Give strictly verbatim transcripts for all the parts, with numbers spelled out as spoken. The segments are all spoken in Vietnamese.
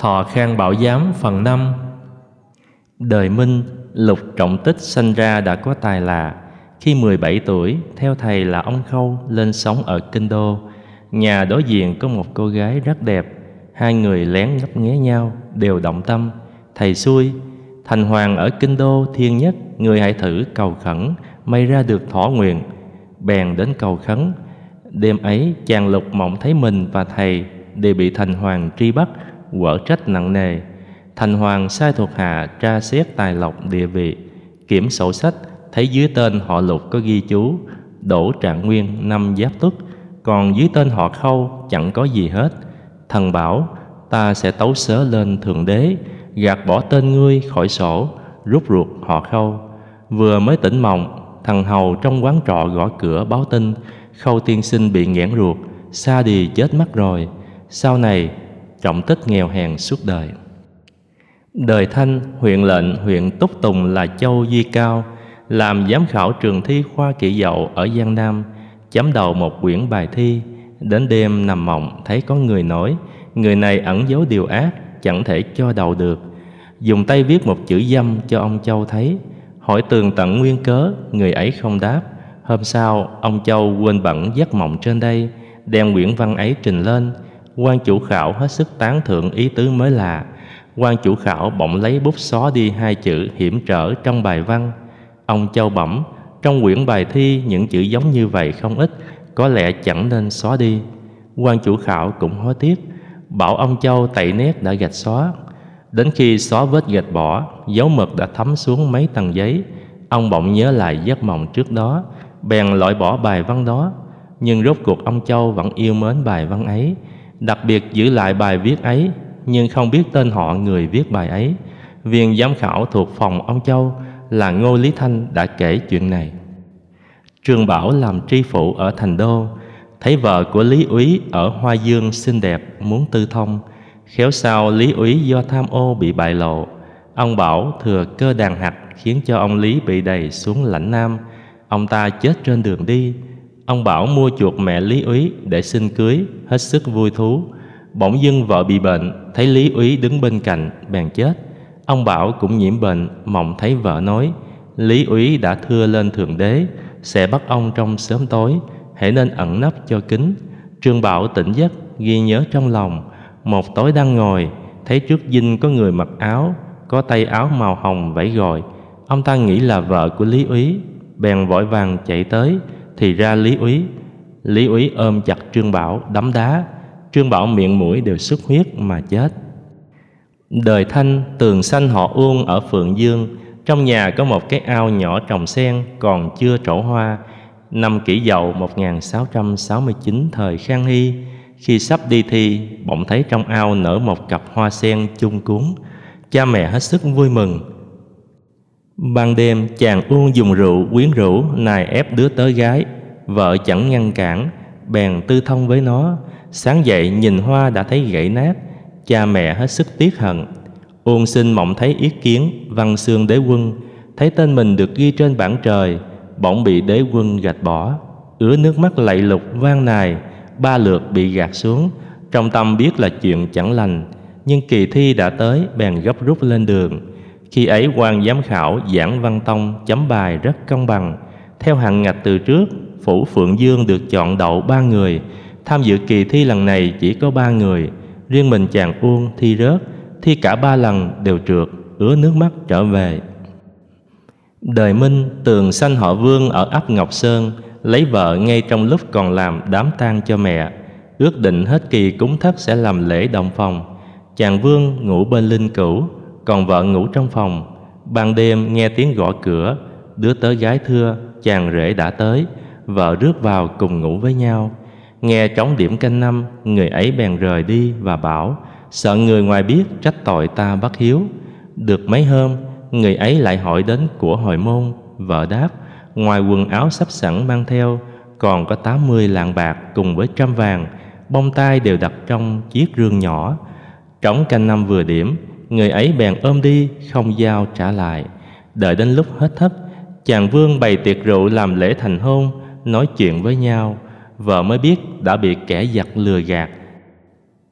Thọ Khang Bảo Giám phần năm. Đời Minh, Lục Trọng Tích sanh ra đã có tài lạ. Khi mười bảy tuổi, theo thầy là ông Khâu lên sống ở Kinh Đô. Nhà đối diện có một cô gái rất đẹp. Hai người lén ngấp nghé nhau, đều động tâm. Thầy xui, thành hoàng ở Kinh Đô thiên nhất, người hãy thử cầu khẩn, may ra được thọ nguyện. Bèn đến cầu khấn. Đêm ấy chàng Lục mộng thấy mình và thầy đều bị thành hoàng truy bắt, quở trách nặng nề. Thành hoàng sai thuộc hạ tra xét tài lộc địa vị, kiểm sổ sách thấy dưới tên họ Lục có ghi chú Đỗ Trạng Nguyên năm Giáp Tuất, còn dưới tên họ Khâu chẳng có gì hết. Thần bảo ta sẽ tấu sớ lên thượng đế, gạt bỏ tên ngươi khỏi sổ, rút ruột họ Khâu. Vừa mới tỉnh mộng, thằng hầu trong quán trọ gõ cửa báo tin Khâu tiên sinh bị nghẽn ruột, xa đi chết mất rồi. Sau này Trọng Tích nghèo hèn suốt đời. Đời Thanh, huyện lệnh huyện Túc Tùng là Châu Duy Cao, làm giám khảo trường thi khoa kỹ dậu ở Giang Nam, chấm đầu một quyển bài thi. Đến đêm nằm mộng thấy có người nói người này ẩn giấu điều ác, chẳng thể cho đầu được. Dùng tay viết một chữ dâm cho ông Châu thấy, hỏi tường tận nguyên cớ, người ấy không đáp. Hôm sau ông Châu quên bẵng giấc mộng trên đây, đem quyển văn ấy trình lên. Quan chủ khảo hết sức tán thưởng ý tứ mới lạ. Quan chủ khảo bỗng lấy bút xóa đi hai chữ hiểm trở trong bài văn. Ông Châu bẩm, trong quyển bài thi những chữ giống như vậy không ít, có lẽ chẳng nên xóa đi. Quan chủ khảo cũng hối tiếc, bảo ông Châu tẩy nét đã gạch xóa. Đến khi xóa vết gạch bỏ, dấu mực đã thấm xuống mấy tầng giấy. Ông bỗng nhớ lại giấc mộng trước đó, bèn loại bỏ bài văn đó. Nhưng rốt cuộc ông Châu vẫn yêu mến bài văn ấy, đặc biệt giữ lại bài viết ấy, nhưng không biết tên họ người viết bài ấy. Viên giám khảo thuộc phòng ông Châu là Ngô Lý Thanh đã kể chuyện này. Trương Bảo làm tri phụ ở Thành Đô, thấy vợ của Lý Úy ở Hoa Dương xinh đẹp, muốn tư thông. Khéo sao Lý Úy do tham ô bị bại lộ. Ông Bảo thừa cơ đàn hạt khiến cho ông Lý bị đày xuống lãnh Nam. Ông ta chết trên đường đi. Ông Bảo mua chuộc mẹ Lý Úy để xin cưới, hết sức vui thú. Bỗng dưng vợ bị bệnh, thấy Lý Úy đứng bên cạnh, bèn chết. Ông Bảo cũng nhiễm bệnh, mộng thấy vợ nói Lý Úy đã thưa lên thượng đế, sẽ bắt ông trong sớm tối, hãy nên ẩn nấp cho kín. Trương Bảo tỉnh giấc, ghi nhớ trong lòng. Một tối đang ngồi, thấy trước dinh có người mặc áo, có tay áo màu hồng vẫy gọi. Ông ta nghĩ là vợ của Lý Úy, bèn vội vàng chạy tới, thì ra Lý Úy. Lý Úy ôm chặt Trương Bảo đấm đá. Trương Bảo miệng mũi đều xuất huyết mà chết. Đời Thanh, tường xanh họ Uông ở Phượng Dương. Trong nhà có một cái ao nhỏ trồng sen, còn chưa trổ hoa. Năm Kỷ Dậu một nghìn sáu trăm sáu mươi chín thời Khang Hy, khi sắp đi thi, bỗng thấy trong ao nở một cặp hoa sen chung cuốn. Cha mẹ hết sức vui mừng. Ban đêm chàng Uông dùng rượu quyến rũ nài ép đứa tớ gái. Vợ chẳng ngăn cản, bèn tư thông với nó. Sáng dậy nhìn hoa đã thấy gãy nát, cha mẹ hết sức tiếc hận. Uông sinh mộng thấy yết kiến Văn Xương đế quân, thấy tên mình được ghi trên bảng trời, bỗng bị đế quân gạch bỏ. Ứa nước mắt lạy lục van nài, ba lượt bị gạt xuống. Trong tâm biết là chuyện chẳng lành, nhưng kỳ thi đã tới, bèn gấp rút lên đường. Khi ấy quan giám khảo Giảng Văn Tông chấm bài rất công bằng. Theo hàng ngạch từ trước, phủ Phượng Dương được chọn đậu ba người. Tham dự kỳ thi lần này chỉ có ba người. Riêng mình chàng Uông thi rớt, thi cả ba lần đều trượt, ứa nước mắt trở về. Đời Minh, tường xanh họ Vương ở ấp Ngọc Sơn, lấy vợ ngay trong lúc còn làm đám tang cho mẹ. Ước định hết kỳ cúng thất sẽ làm lễ động phòng. Chàng Vương ngủ bên linh cữu, còn vợ ngủ trong phòng. Ban đêm nghe tiếng gõ cửa, đứa tớ gái thưa chàng rể đã tới. Vợ rước vào cùng ngủ với nhau. Nghe trống điểm canh năm, người ấy bèn rời đi và bảo sợ người ngoài biết trách tội ta bất hiếu. Được mấy hôm, người ấy lại hỏi đến của hồi môn. Vợ đáp, ngoài quần áo sắp sẵn mang theo, còn có tám mươi lạng bạc cùng với trăm vàng, bông tai đều đặt trong chiếc rương nhỏ. Trống canh năm vừa điểm, người ấy bèn ôm đi, không giao trả lại. Đợi đến lúc hết thất, chàng Vương bày tiệc rượu làm lễ thành hôn, nói chuyện với nhau. Vợ mới biết đã bị kẻ giặc lừa gạt.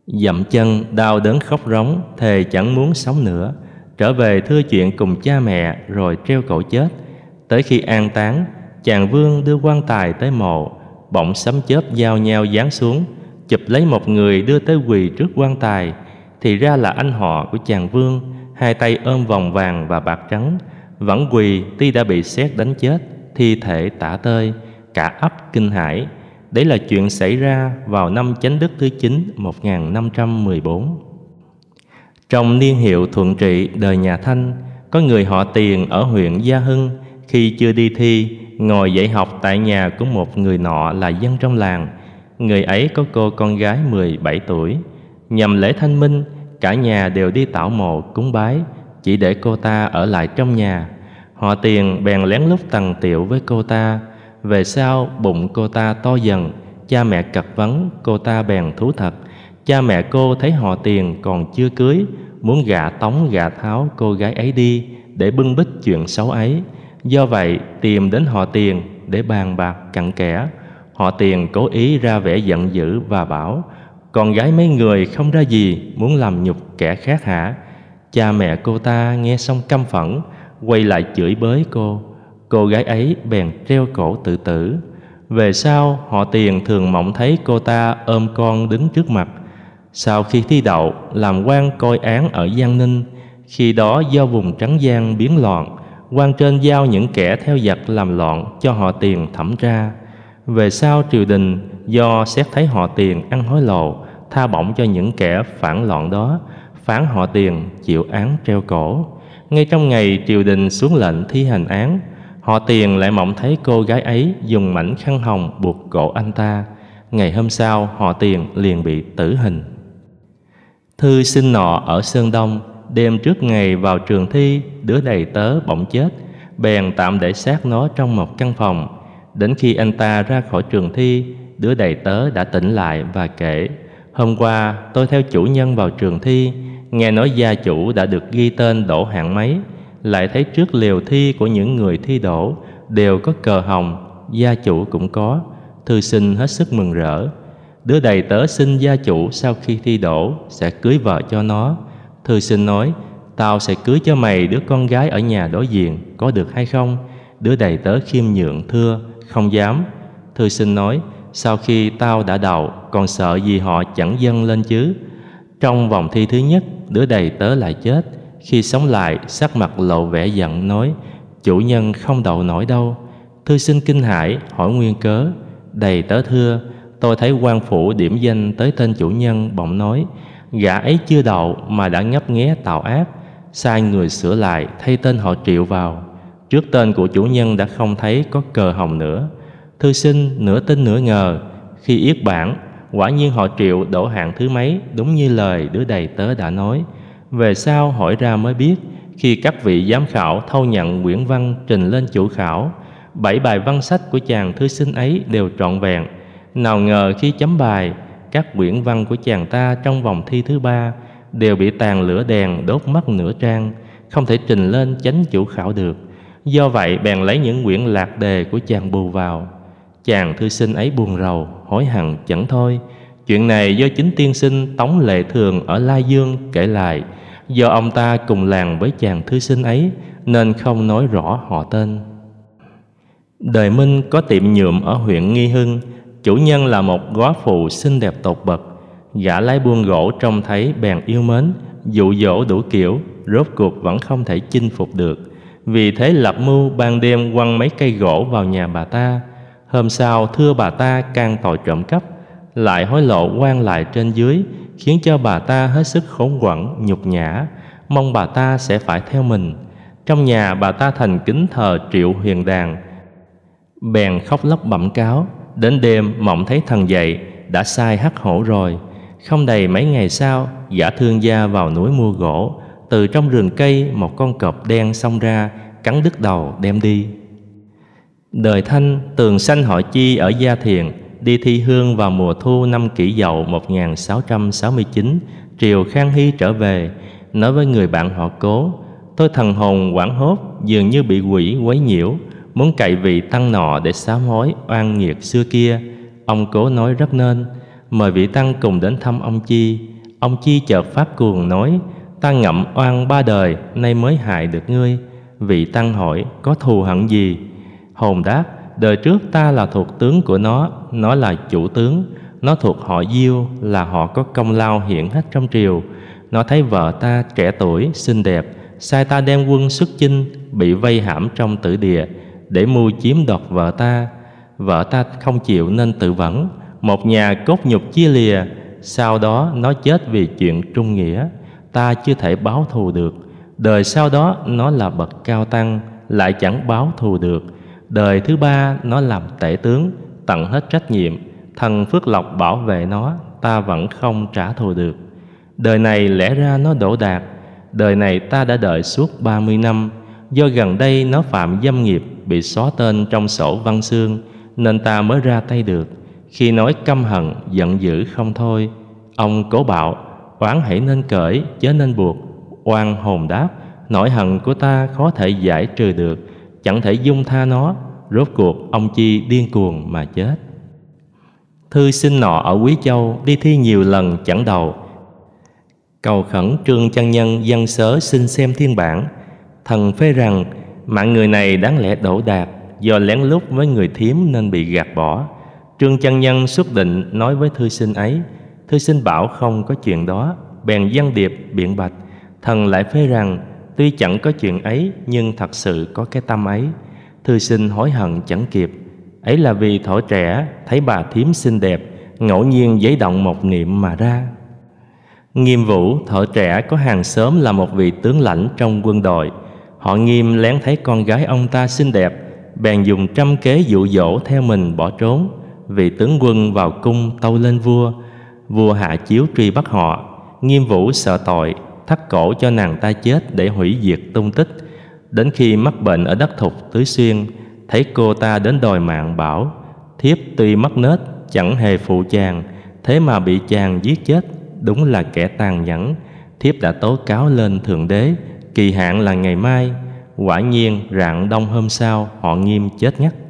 Dậm chân đau đớn khóc rống, thề chẳng muốn sống nữa, trở về thưa chuyện cùng cha mẹ rồi treo cổ chết. Tới khi an táng, chàng Vương đưa quan tài tới mộ, bỗng sấm chớp giao nhau giáng xuống, chụp lấy một người đưa tới quỳ trước quan tài. Thì ra là anh họ của chàng Vương, hai tay ôm vòng vàng và bạc trắng, vẫn quỳ tuy đã bị sét đánh chết, thi thể tả tơi, cả ấp kinh hãi. Đấy là chuyện xảy ra vào năm Chánh Đức thứ chín một nghìn năm trăm mười bốn. Trong niên hiệu Thuận Trị đời nhà Thanh, có người họ Tiền ở huyện Gia Hưng, khi chưa đi thi, ngồi dạy học tại nhà của một người nọ là dân trong làng. Người ấy có cô con gái mười bảy tuổi. Nhằm lễ Thanh Minh, cả nhà đều đi tảo mộ cúng bái, chỉ để cô ta ở lại trong nhà. Họ Tiền bèn lén lút tằng tiệu với cô ta. Về sau bụng cô ta to dần, cha mẹ cật vấn, cô ta bèn thú thật. Cha mẹ cô thấy họ Tiền còn chưa cưới, muốn gạ tống gạ tháo cô gái ấy đi để bưng bít chuyện xấu ấy. Do vậy tìm đến họ Tiền để bàn bạc cặn kẽ. Họ Tiền cố ý ra vẻ giận dữ và bảo: con gái mấy người không ra gì, muốn làm nhục kẻ khác hả? Cha mẹ cô ta nghe xong căm phẫn, quay lại chửi bới cô. Cô gái ấy bèn treo cổ tự tử. Về sau họ Tiền thường mộng thấy cô ta ôm con đứng trước mặt. Sau khi thi đậu, làm quan coi án ở Giang Ninh. Khi đó do vùng Trắng Giang biến loạn, quan trên giao những kẻ theo giặc làm loạn cho họ Tiền thẩm tra. Về sau triều đình do xét thấy họ Tiền ăn hối lộ, tha bổng cho những kẻ phản loạn đó, phán họ Tiền chịu án treo cổ. Ngay trong ngày triều đình xuống lệnh thi hành án, họ Tiền lại mộng thấy cô gái ấy dùng mảnh khăn hồng buộc cổ anh ta. Ngày hôm sau họ Tiền liền bị tử hình. Thư sinh nọ ở Sơn Đông, đêm trước ngày vào trường thi, đứa đầy tớ bỗng chết, bèn tạm để xác nó trong một căn phòng. Đến khi anh ta ra khỏi trường thi, đứa đầy tớ đã tỉnh lại và kể: hôm qua tôi theo chủ nhân vào trường thi, nghe nói gia chủ đã được ghi tên đỗ hạng mấy, lại thấy trước lều thi của những người thi đỗ đều có cờ hồng, gia chủ cũng có. Thư sinh hết sức mừng rỡ. Đứa đầy tớ xin gia chủ sau khi thi đỗ sẽ cưới vợ cho nó. Thư sinh nói: tao sẽ cưới cho mày đứa con gái ở nhà đối diện, có được hay không? Đứa đầy tớ khiêm nhượng thưa: không dám. Thư sinh nói: sau khi tao đã đậu, còn sợ gì họ chẳng dâng lên chứ? Trong vòng thi thứ nhất, đứa đầy tớ lại chết. Khi sống lại, sắc mặt lộ vẻ giận nói: chủ nhân không đậu nổi đâu. Thư sinh kinh hãi hỏi nguyên cớ. Đầy tớ thưa: tôi thấy quan phủ điểm danh tới tên chủ nhân, bỗng nói gã ấy chưa đậu mà đã ngấp nghé tạo ác, sai người sửa lại thay tên họ Triệu vào. Trước tên của chủ nhân đã không thấy có cờ hồng nữa. Thư sinh nửa tin nửa ngờ. Khi yết bản, quả nhiên họ Triệu đỗ hạng thứ mấy, đúng như lời đứa đầy tớ đã nói. Về sau hỏi ra mới biết, khi các vị giám khảo thâu nhận quyển văn trình lên chủ khảo, bảy bài văn sách của chàng thư sinh ấy đều trọn vẹn. Nào ngờ khi chấm bài, các quyển văn của chàng ta trong vòng thi thứ ba đều bị tàn lửa đèn đốt mất nửa trang, không thể trình lên chánh chủ khảo được. Do vậy bèn lấy những quyển lạc đề của chàng bù vào. Chàng thư sinh ấy buồn rầu, hối hận chẳng thôi. Chuyện này do chính tiên sinh Tống Lệ Thường ở Lai Dương kể lại. Do ông ta cùng làng với chàng thư sinh ấy nên không nói rõ họ tên. Đời Minh có tiệm nhuộm ở huyện Nghi Hưng. Chủ nhân là một góa phụ xinh đẹp tột bậc. Gã lái buôn gỗ trông thấy bèn yêu mến, dụ dỗ đủ kiểu, rốt cuộc vẫn không thể chinh phục được. Vì thế lập mưu ban đêm quăng mấy cây gỗ vào nhà bà ta. Hôm sau thưa bà ta can tội trộm cắp, lại hối lộ quan lại trên dưới, khiến cho bà ta hết sức khốn quẫn nhục nhã, mong bà ta sẽ phải theo mình. Trong nhà bà ta thành kính thờ Triệu Huyền Đàn, bèn khóc lóc bẩm cáo. Đến đêm mộng thấy thần dậy, đã sai hắc hổ rồi. Không đầy mấy ngày sau, gã thương gia vào núi mua gỗ. Từ trong rừng cây một con cọp đen xông ra, cắn đứt đầu đem đi. Đời Thanh, Tường Sanh họ Chi ở Gia Thiền, đi thi hương vào mùa thu năm Kỷ Dậu một nghìn sáu trăm sáu mươi chín, triều Khang Hy trở về, nói với người bạn họ Cố: tôi thần hồn hoảng hốt, dường như bị quỷ quấy nhiễu, muốn cậy vị tăng nọ để sám hối oan nghiệt xưa kia. Ông Cố nói rất nên, mời vị tăng cùng đến thăm ông Chi. Ông Chi chợt phát cuồng nói: Ta ngậm oan ba đời, nay mới hại được ngươi. Vị tăng hỏi: Có thù hận gì? Hồn đáp: Đời trước ta là thuộc tướng của nó, nó là chủ tướng. Nó thuộc họ Diêu, là họ có công lao hiển hách trong triều. Nó thấy vợ ta trẻ tuổi, xinh đẹp, sai ta đem quân xuất chinh, bị vây hãm trong tử địa, để mưu chiếm đoạt vợ ta. Vợ ta không chịu nên tự vẫn, một nhà cốt nhục chia lìa. Sau đó nó chết vì chuyện trung nghĩa, ta chưa thể báo thù được. Đời sau đó nó là bậc cao tăng, lại chẳng báo thù được. Đời thứ ba nó làm tể tướng, tận hết trách nhiệm. Thần Phước Lộc bảo vệ nó, ta vẫn không trả thù được. Đời này lẽ ra nó đỗ đạt. Đời này ta đã đợi suốt ba mươi năm. Do gần đây nó phạm dâm nghiệp, bị xóa tên trong sổ văn xương, nên ta mới ra tay được. Khi nói căm hận, giận dữ không thôi. Ông Cố bảo: Oán hãy nên cởi, chớ nên buộc. Oan hồn đáp: Nỗi hận của ta khó thể giải trừ được, chẳng thể dung tha nó. Rốt cuộc ông Chi điên cuồng mà chết. Thư sinh nọ ở Quý Châu đi thi nhiều lần chẳng đậu, cầu khẩn Trương Chân Nhân dâng sớ xin xem thiên bản. Thần phê rằng mạng người này đáng lẽ đỗ đạt, do lén lút với người thiếm nên bị gạt bỏ. Trương Chân Nhân xuất định nói với thư sinh ấy. Thư sinh bảo không có chuyện đó, bèn văn điệp biện bạch. Thần lại phê rằng tuy chẳng có chuyện ấy, nhưng thật sự có cái tâm ấy. Thư sinh hối hận chẳng kịp. Ấy là vì thuở trẻ thấy bà thím xinh đẹp, ngẫu nhiên giấy động một niệm mà ra. Nghiêm Vũ thuở trẻ có hàng xóm là một vị tướng lãnh trong quân đội. Họ Nghiêm lén thấy con gái ông ta xinh đẹp, bèn dùng trăm kế dụ dỗ theo mình bỏ trốn. Vị tướng quân vào cung tâu lên vua. Vua hạ chiếu truy bắt họ. Nghiêm Vũ sợ tội, thắt cổ cho nàng ta chết để hủy diệt tung tích. Đến khi mắc bệnh ở đất Thục Tứ Xuyên, thấy cô ta đến đòi mạng, bảo: Thiếp tuy mất nết, chẳng hề phụ chàng, thế mà bị chàng giết chết, đúng là kẻ tàn nhẫn. Thiếp đã tố cáo lên Thượng Đế, kỳ hạn là ngày mai. Quả nhiên rạng đông hôm sau, họ Nghiêm chết ngắt.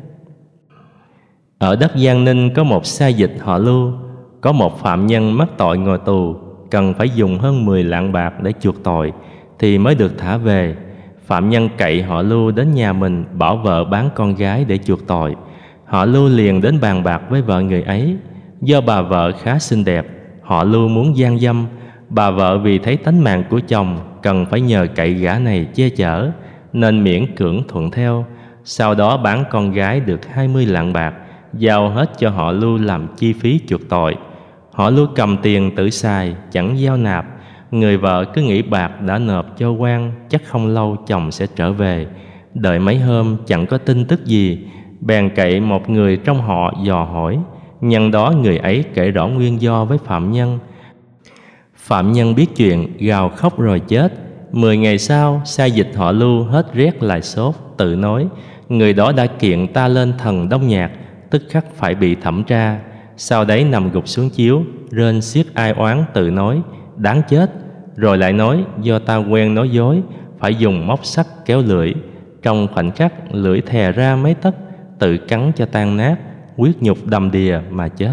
Ở đất Giang Ninh có một sa dịch họ Lưu. Có một phạm nhân mắc tội ngồi tù, cần phải dùng hơn mười lạng bạc để chuộc tội thì mới được thả về. Phạm nhân cậy họ Lưu đến nhà mình, bảo vợ bán con gái để chuộc tội. Họ Lưu liền đến bàn bạc với vợ người ấy. Do bà vợ khá xinh đẹp, họ Lưu muốn gian dâm. Bà vợ vì thấy tánh mạng của chồng cần phải nhờ cậy gã này che chở, nên miễn cưỡng thuận theo. Sau đó bán con gái được hai mươi lạng bạc, giao hết cho họ Lưu làm chi phí chuộc tội. Họ Lưu cầm tiền tự xài, chẳng giao nạp. Người vợ cứ nghĩ bạc đã nộp cho quan, chắc không lâu chồng sẽ trở về. Đợi mấy hôm chẳng có tin tức gì, bèn cậy một người trong họ dò hỏi. Nhân đó người ấy kể rõ nguyên do với phạm nhân. Phạm nhân biết chuyện, gào khóc rồi chết. Mười ngày sau, sa dịch họ Lưu hết rét lại sốt, tự nói: Người đó đã kiện ta lên thần Đông Nhạc, tức khắc phải bị thẩm tra. Sau đấy nằm gục xuống chiếu, rên xiết ai oán, tự nói: Đáng chết. Rồi lại nói: Do ta quen nói dối, phải dùng móc sắt kéo lưỡi. Trong khoảnh khắc lưỡi thè ra mấy tấc, tự cắn cho tan nát, huyết nhục đầm đìa mà chết.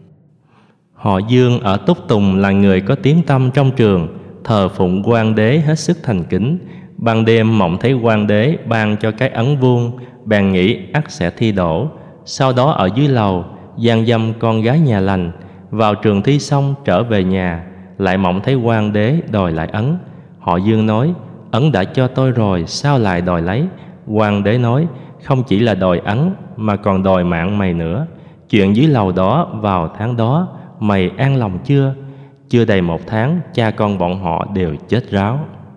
Họ Dương ở Túc Tùng là người có tiếng tăm trong trường, thờ phụng Hoàng đế hết sức thành kính. Ban đêm mộng thấy Hoàng đế ban cho cái ấn vuông, bèn nghĩ ắt sẽ thi đỗ. Sau đó ở dưới lầu gian dâm con gái nhà lành. Vào trường thi xong trở về nhà, lại mộng thấy Hoàng đế đòi lại ấn. Họ Dương nói: Ấn đã cho tôi rồi, sao lại đòi lấy? Hoàng đế nói: Không chỉ là đòi ấn, mà còn đòi mạng mày nữa. Chuyện dưới lầu đó vào tháng đó, mày an lòng chưa? Chưa đầy một tháng, cha con bọn họ đều chết ráo.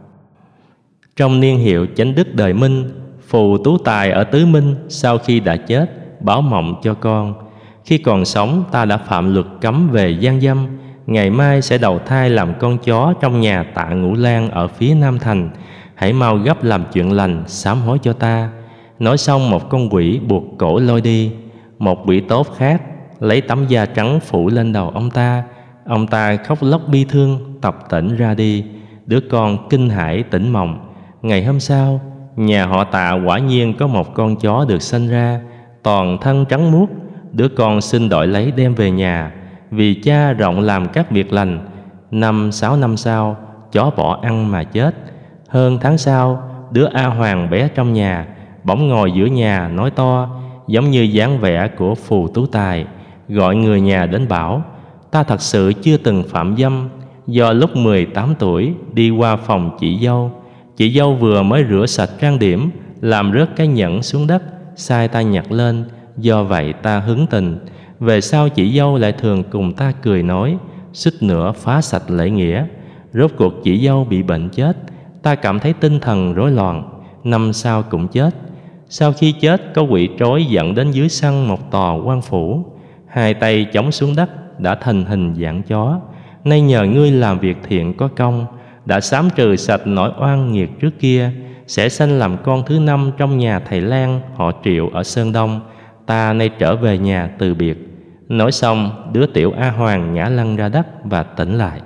Trong niên hiệu Chánh Đức đời Minh, Phù Tú Tài ở Tứ Minh sau khi đã chết báo mộng cho con: Khi còn sống ta đã phạm luật cấm về gian dâm, ngày mai sẽ đầu thai làm con chó trong nhà Tạ Ngũ Lan ở phía Nam Thành. Hãy mau gấp làm chuyện lành, sám hối cho ta. Nói xong một con quỷ buộc cổ lôi đi. Một quỷ tốt khác lấy tấm da trắng phủ lên đầu ông ta. Ông ta khóc lóc bi thương, tập tỉnh ra đi. Đứa con kinh hãi tỉnh mộng. Ngày hôm sau, nhà họ Tạ quả nhiên có một con chó được sanh ra, toàn thân trắng muốt. Đứa con xin đổi lấy đem về nhà. Vì cha rộng làm các việc lành, Năm sáu năm sau, chó bỏ ăn mà chết. Hơn tháng sau, đứa A Hoàng bé trong nhà bỗng ngồi giữa nhà nói to, giống như dáng vẻ của phù tú tài, gọi người nhà đến bảo: ta thật sự chưa từng phạm dâm. Do lúc mười tám tuổi đi qua phòng chị dâu, chị dâu vừa mới rửa sạch trang điểm, làm rớt cái nhẫn xuống đất, sai ta nhặt lên. Do vậy ta hứng tình. Về sau chị dâu lại thường cùng ta cười nói, suýt nữa phá sạch lễ nghĩa. Rốt cuộc chị dâu bị bệnh chết, ta cảm thấy tinh thần rối loạn. Năm sau cũng chết. Sau khi chết, có quỷ trói dẫn đến dưới sân một tòa quan phủ, hai tay chống xuống đất đã thành hình dạng chó. Nay nhờ ngươi làm việc thiện có công, đã xám trừ sạch nỗi oan nghiệt trước kia, sẽ sanh làm con thứ năm trong nhà thầy Lan họ Triệu ở Sơn Đông. Ta nay trở về nhà từ biệt. Nói xong, đứa tiểu A Hoàng ngã lăn ra đất và tỉnh lại.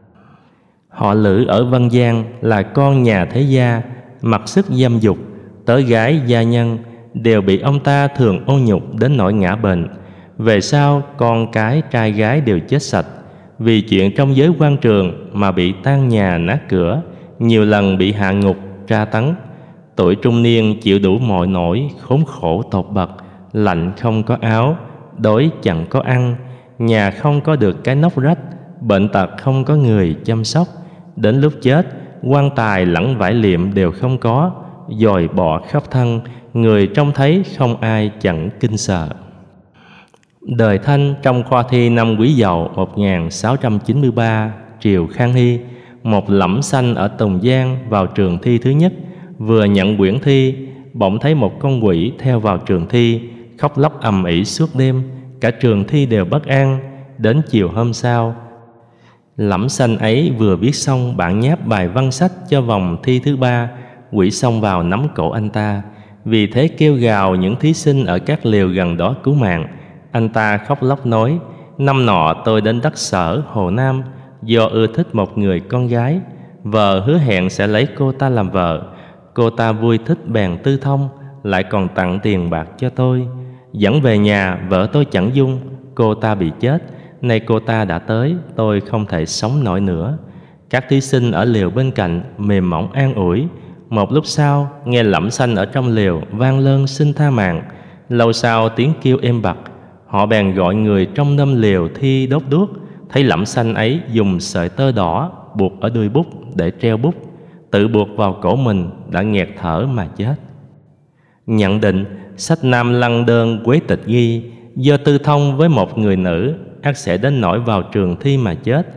Họ Lữ ở Văn Giang là con nhà thế gia, mặc sức dâm dục, tới gái gia nhân đều bị ông ta thường ô nhục đến nỗi ngã bệnh. Về sau, con cái trai gái đều chết sạch. Vì chuyện trong giới quan trường mà bị tan nhà nát cửa, nhiều lần bị hạ ngục, tra tấn. Tuổi trung niên chịu đủ mọi nỗi khốn khổ tột bậc, lạnh không có áo, đói chẳng có ăn, nhà không có được cái nóc rách, bệnh tật không có người chăm sóc. Đến lúc chết, quan tài lẫn vải liệm đều không có, dòi bọ khắp thân, người trông thấy không ai chẳng kinh sợ. Đời Thanh trong khoa thi năm Quý Dậu một nghìn sáu trăm chín mươi ba, triều Khang Hy, một lẫm sanh ở Tùng Giang vào trường thi thứ nhất, vừa nhận quyển thi, bỗng thấy một con quỷ theo vào trường thi, khóc lóc ầm ĩ suốt đêm, cả trường thi đều bất an. Đến chiều hôm sau, lẫm sanh ấy vừa viết xong bản nháp bài văn sách cho vòng thi thứ ba, quỷ xông vào nắm cổ anh ta, vì thế kêu gào những thí sinh ở các lều gần đó cứu mạng. Anh ta khóc lóc nói, năm nọ tôi đến đất Sở Hồ Nam, do ưa thích một người con gái, vợ hứa hẹn sẽ lấy cô ta làm vợ. Cô ta vui thích bèn tư thông, lại còn tặng tiền bạc cho tôi. Dẫn về nhà, vợ tôi chẳng dung, cô ta bị chết. Nay cô ta đã tới, tôi không thể sống nổi nữa. Các thí sinh ở lều bên cạnh mềm mỏng an ủi. Một lúc sau, nghe lẫm sanh ở trong lều vang lơn xin tha mạng. Lâu sau tiếng kêu êm bặt, họ bèn gọi người trong nâm lều thi đốt đuốc. Thấy lẫm sanh ấy dùng sợi tơ đỏ buộc ở đuôi bút để treo bút, tự buộc vào cổ mình, đã nghẹt thở mà chết. Nhận định sách Nam Lăng Đơn Quế Tịch ghi, do tư thông với một người nữ, ắt sẽ đến nỗi vào trường thi mà chết.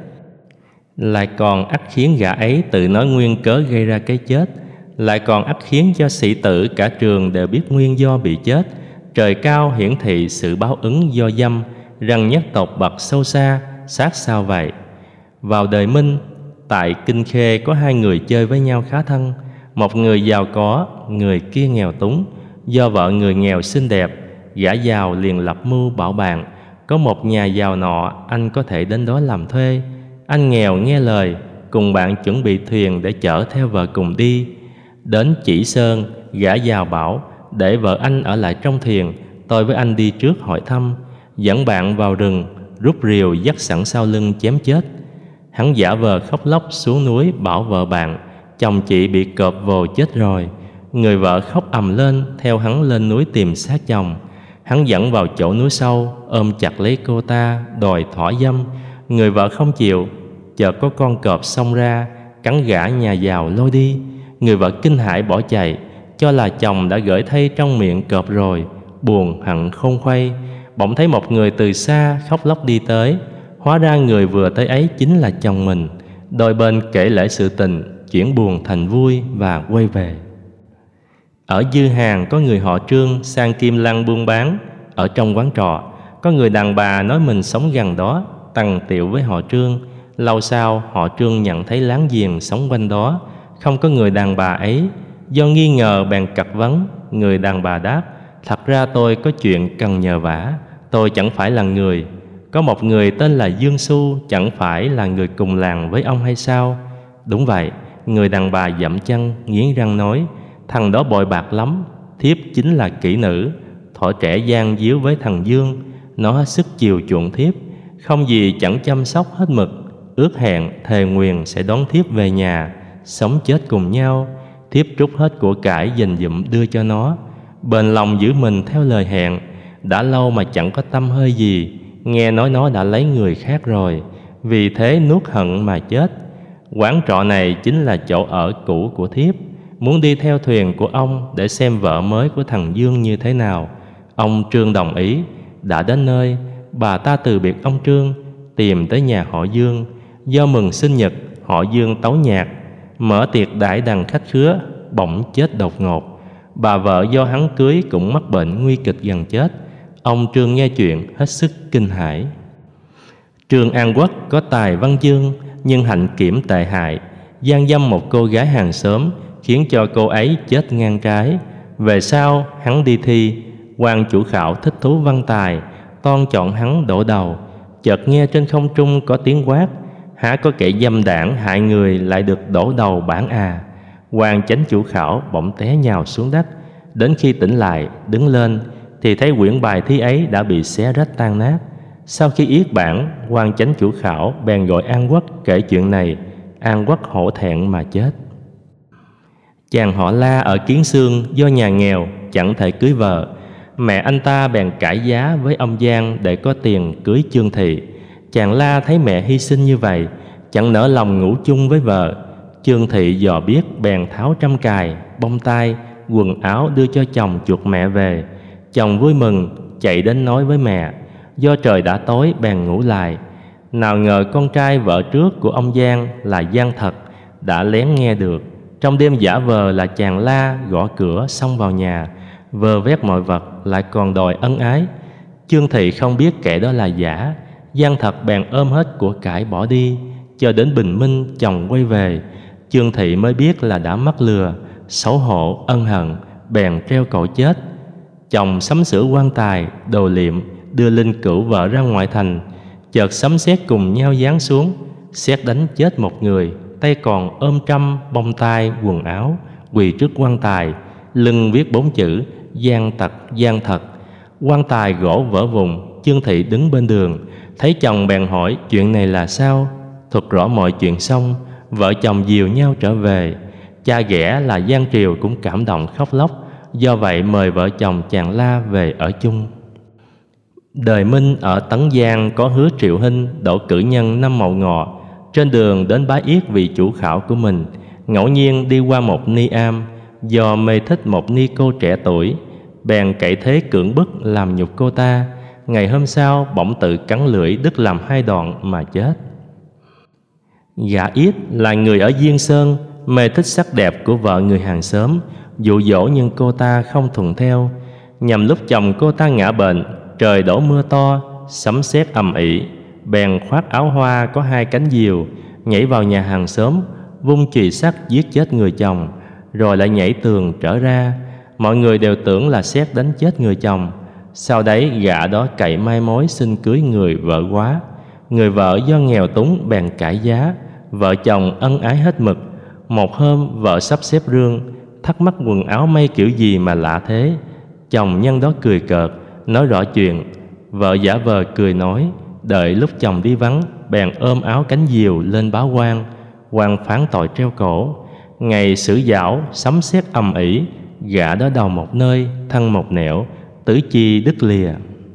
Lại còn ắt khiến gã ấy tự nói nguyên cớ gây ra cái chết. Lại còn ắt khiến cho sĩ tử cả trường đều biết nguyên do bị chết. Trời cao hiển thị sự báo ứng do dâm, rằng nhất tộc bậc sâu xa, sát sao vậy. Vào đời Minh, tại Kinh Khê có hai người chơi với nhau khá thân. Một người giàu có, người kia nghèo túng. Do vợ người nghèo xinh đẹp, gã giàu liền lập mưu bảo bạn, có một nhà giàu nọ anh có thể đến đó làm thuê. Anh nghèo nghe lời, cùng bạn chuẩn bị thuyền để chở theo vợ cùng đi. Đến Chỉ Sơn, gã giàu bảo để vợ anh ở lại trong thuyền, tôi với anh đi trước hỏi thăm. Dẫn bạn vào rừng, rút rìu dắt sẵn sau lưng chém chết. Hắn giả vờ khóc lóc xuống núi bảo vợ bạn, chồng chị bị cọp vồ chết rồi. Người vợ khóc ầm lên, theo hắn lên núi tìm xác chồng. Hắn dẫn vào chỗ núi sâu, ôm chặt lấy cô ta, đòi thỏa dâm. Người vợ không chịu, chợt có con cọp xông ra, cắn gã nhà giàu lôi đi. Người vợ kinh hãi bỏ chạy, cho là chồng đã gửi thây trong miệng cọp rồi, buồn hận khôn khuây. Bỗng thấy một người từ xa khóc lóc đi tới, hóa ra người vừa tới ấy chính là chồng mình. Đôi bên kể lể sự tình, chuyển buồn thành vui và quay về. Ở Dư Hàng có người họ Trương sang Kim Lăng buôn bán. Ở trong quán trọ, có người đàn bà nói mình sống gần đó, tằng tiệu với họ Trương. Lâu sau họ Trương nhận thấy láng giềng sống quanh đó không có người đàn bà ấy. Do nghi ngờ bèn cặt vấn. Người đàn bà đáp, thật ra tôi có chuyện cần nhờ vả, tôi chẳng phải là người. Có một người tên là Dương Xu, chẳng phải là người cùng làng với ông hay sao? Đúng vậy. Người đàn bà dậm chân nghiến răng nói, thằng đó bội bạc lắm, thiếp chính là kỹ nữ. Thỏ trẻ gian díu với thằng Dương, nó hết sức chiều chuộng thiếp, không gì chẳng chăm sóc hết mực. ước hẹn thề nguyền sẽ đón thiếp về nhà, sống chết cùng nhau. Thiếp trút hết của cải dành dụm đưa cho nó, bền lòng giữ mình theo lời hẹn. Đã lâu mà chẳng có tăm hơi gì, nghe nói nó đã lấy người khác rồi, vì thế nuốt hận mà chết. Quán trọ này chính là chỗ ở cũ của thiếp, muốn đi theo thuyền của ông để xem vợ mới của thằng Dương như thế nào. Ông Trương đồng ý. Đã đến nơi, bà ta từ biệt ông Trương, tìm tới nhà họ Dương. Do mừng sinh nhật, họ Dương tấu nhạc, mở tiệc đãi đằng khách khứa, bỗng chết đột ngột. Bà vợ do hắn cưới cũng mắc bệnh nguy kịch gần chết. Ông Trương nghe chuyện hết sức kinh hãi. Trương An Quốc có tài văn chương, nhưng hạnh kiểm tệ hại, gian dâm một cô gái hàng xóm, khiến cho cô ấy chết ngang trái. Về sau hắn đi thi, quan chủ khảo thích thú văn tài, toan chọn hắn đổ đầu. Chợt nghe trên không trung có tiếng quát: hả có kẻ dâm đảng hại người lại được đổ đầu bản à. Quan chánh chủ khảo bỗng té nhào xuống đất. Đến khi tỉnh lại đứng lên thì thấy quyển bài thi ấy đã bị xé rách tan nát. Sau khi yết bản, quan chánh chủ khảo bèn gọi An Quốc kể chuyện này. An Quốc hổ thẹn mà chết. Chàng họ La ở Kiến Xương do nhà nghèo chẳng thể cưới vợ. Mẹ anh ta bèn cãi giá với ông Giang để có tiền cưới Trương Thị. Chàng La thấy mẹ hy sinh như vậy, chẳng nỡ lòng ngủ chung với vợ. Trương Thị dò biết bèn tháo trăm cài, bông tai, quần áo đưa cho chồng chuộc mẹ về. Chồng vui mừng chạy đến nói với mẹ. Do trời đã tối bèn ngủ lại. Nào ngờ con trai vợ trước của ông Giang là Giang Thật đã lén nghe được. Trong đêm giả vờ là chàng La gõ cửa xông vào nhà, vơ vét mọi vật, lại còn đòi ân ái. Trương Thị không biết kẻ đó là giả. Giang Thật bèn ôm hết của cải bỏ đi. Cho đến bình minh chồng quay về, Trương Thị mới biết là đã mắc lừa. Xấu hổ ân hận bèn treo cổ chết. Chồng sắm sửa quan tài đồ liệm, đưa linh cữu vợ ra ngoại thành. Chợt sấm sét cùng nhau giáng xuống, sét đánh chết một người, tay còn ôm trăm bông tai quần áo, quỳ trước quan tài, lưng viết bốn chữ Giang Tặc Giang Thật. Quan tài gỗ vỡ vụn. Trương Thị đứng bên đường, thấy chồng bèn hỏi chuyện này là sao. Thuật rõ mọi chuyện xong, vợ chồng dìu nhau trở về. Cha ghẻ là Giang Triều cũng cảm động khóc lóc, do vậy mời vợ chồng chàng La về ở chung. Đời Minh ở Tấn Giang có hứa Triệu Hinh đỗ cử nhân năm Mậu Ngọ. Trên đường đến bái yết vị chủ khảo của mình, ngẫu nhiên đi qua một ni am. Do mê thích một ni cô trẻ tuổi, bèn cậy thế cưỡng bức làm nhục cô ta. Ngày hôm sau bỗng tự cắn lưỡi đứt làm hai đoạn mà chết. Gã Yết là người ở Diên Sơn, mê thích sắc đẹp của vợ người hàng xóm, dụ dỗ nhưng cô ta không thuận theo. Nhằm lúc chồng cô ta ngã bệnh, trời đổ mưa to, sấm sét ầm ĩ, bèn khoác áo hoa có hai cánh diều, nhảy vào nhà hàng xóm, vung chùy sắt giết chết người chồng, rồi lại nhảy tường trở ra. Mọi người đều tưởng là sét đánh chết người chồng. Sau đấy gã đó cậy mai mối xin cưới người vợ quá. Người vợ do nghèo túng bèn cãi giá. Vợ chồng ân ái hết mực. Một hôm vợ sắp xếp rương, thắc mắc quần áo may kiểu gì mà lạ thế. Chồng nhân đó cười cợt, nói rõ chuyện. Vợ giả vờ cười nói, đợi lúc chồng đi vắng, bèn ôm áo cánh diều lên báo quan. Quan phán tội treo cổ. Ngày xử giảo, sấm sét ầm ĩ, gã đó đầu một nơi, thân một nẻo, tứ chi đứt lìa.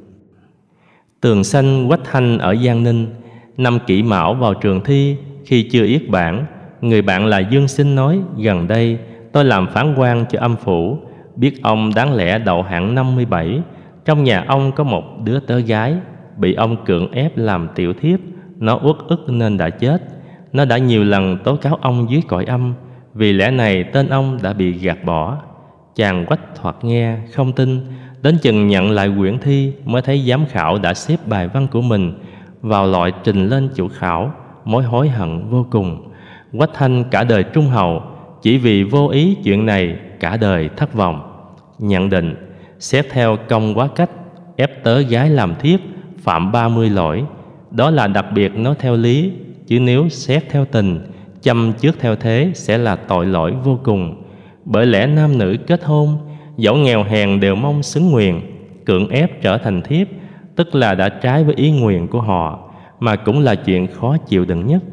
Tường Xanh Quách Thanh ở Giang Ninh. Năm Kỷ Mão vào trường thi, khi chưa yết bản, người bạn là Dương Sinh nói, gần đây tôi làm phán quan cho âm phủ, biết ông đáng lẽ đậu hạng năm mươi bảy. Trong nhà ông có một đứa tớ gái, bị ông cưỡng ép làm tiểu thiếp. Nó uất ức nên đã chết. Nó đã nhiều lần tố cáo ông dưới cõi âm, vì lẽ này tên ông đã bị gạt bỏ. Chàng Quách thoạt nghe không tin, đến chừng nhận lại quyển thi mới thấy giám khảo đã xếp bài văn của mình vào loại trình lên chủ khảo, mối hối hận vô cùng. Quách Thanh cả đời trung hậu, chỉ vì vô ý chuyện này cả đời thất vọng. Nhận định xét theo công quá cách, ép tớ gái làm thiếp phạm ba mươi lỗi. Đó là đặc biệt nói theo lý, chứ nếu xét theo tình, chăm trước theo thế sẽ là tội lỗi vô cùng. Bởi lẽ nam nữ kết hôn, dẫu nghèo hèn đều mong xứng nguyện. Cưỡng ép trở thành thiếp tức là đã trái với ý nguyện của họ, mà cũng là chuyện khó chịu đựng nhất.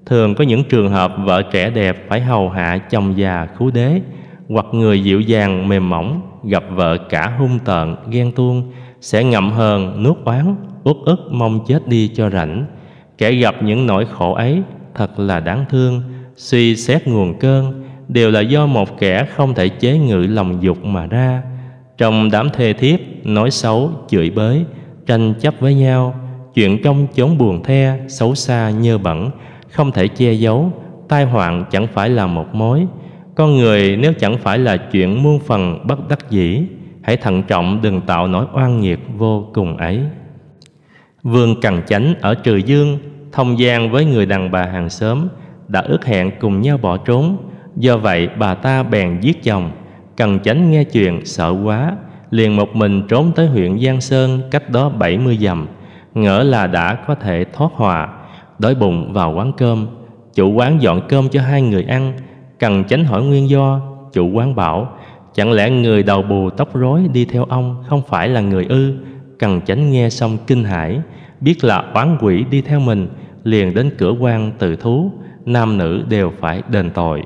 Thường có những trường hợp vợ trẻ đẹp phải hầu hạ chồng già khú đế, hoặc người dịu dàng mềm mỏng gặp vợ cả hung tợn ghen tuông sẽ ngậm hờn nuốt oán, uất ức mong chết đi cho rảnh. Kẻ gặp những nỗi khổ ấy thật là đáng thương. Suy xét nguồn cơn đều là do một kẻ không thể chế ngự lòng dục mà ra. Trong đám thê thiếp nói xấu, chửi bới, tranh chấp với nhau, chuyện trong chốn buồn the, xấu xa nhơ bẩn, không thể che giấu, tai họa chẳng phải là một mối. Con người nếu chẳng phải là chuyện muôn phần bất đắc dĩ, hãy thận trọng đừng tạo nỗi oan nghiệt vô cùng ấy. Vương Cằn Chánh ở Trừ Dương thông gian với người đàn bà hàng xóm, đã ước hẹn cùng nhau bỏ trốn. Do vậy bà ta bèn giết chồng. Cằn Chánh nghe chuyện sợ quá, liền một mình trốn tới huyện Giang Sơn, cách đó bảy mươi dặm, ngỡ là đã có thể thoát họa. Đói bụng vào quán cơm, chủ quán dọn cơm cho hai người ăn. Cằn Chánh hỏi nguyên do, chủ quán bảo: chẳng lẽ người đầu bù tóc rối đi theo ông không phải là người ư? Cằn Chánh nghe xong kinh hãi, biết là oán quỷ đi theo mình, liền đến cửa quan tự thú, nam nữ đều phải đền tội.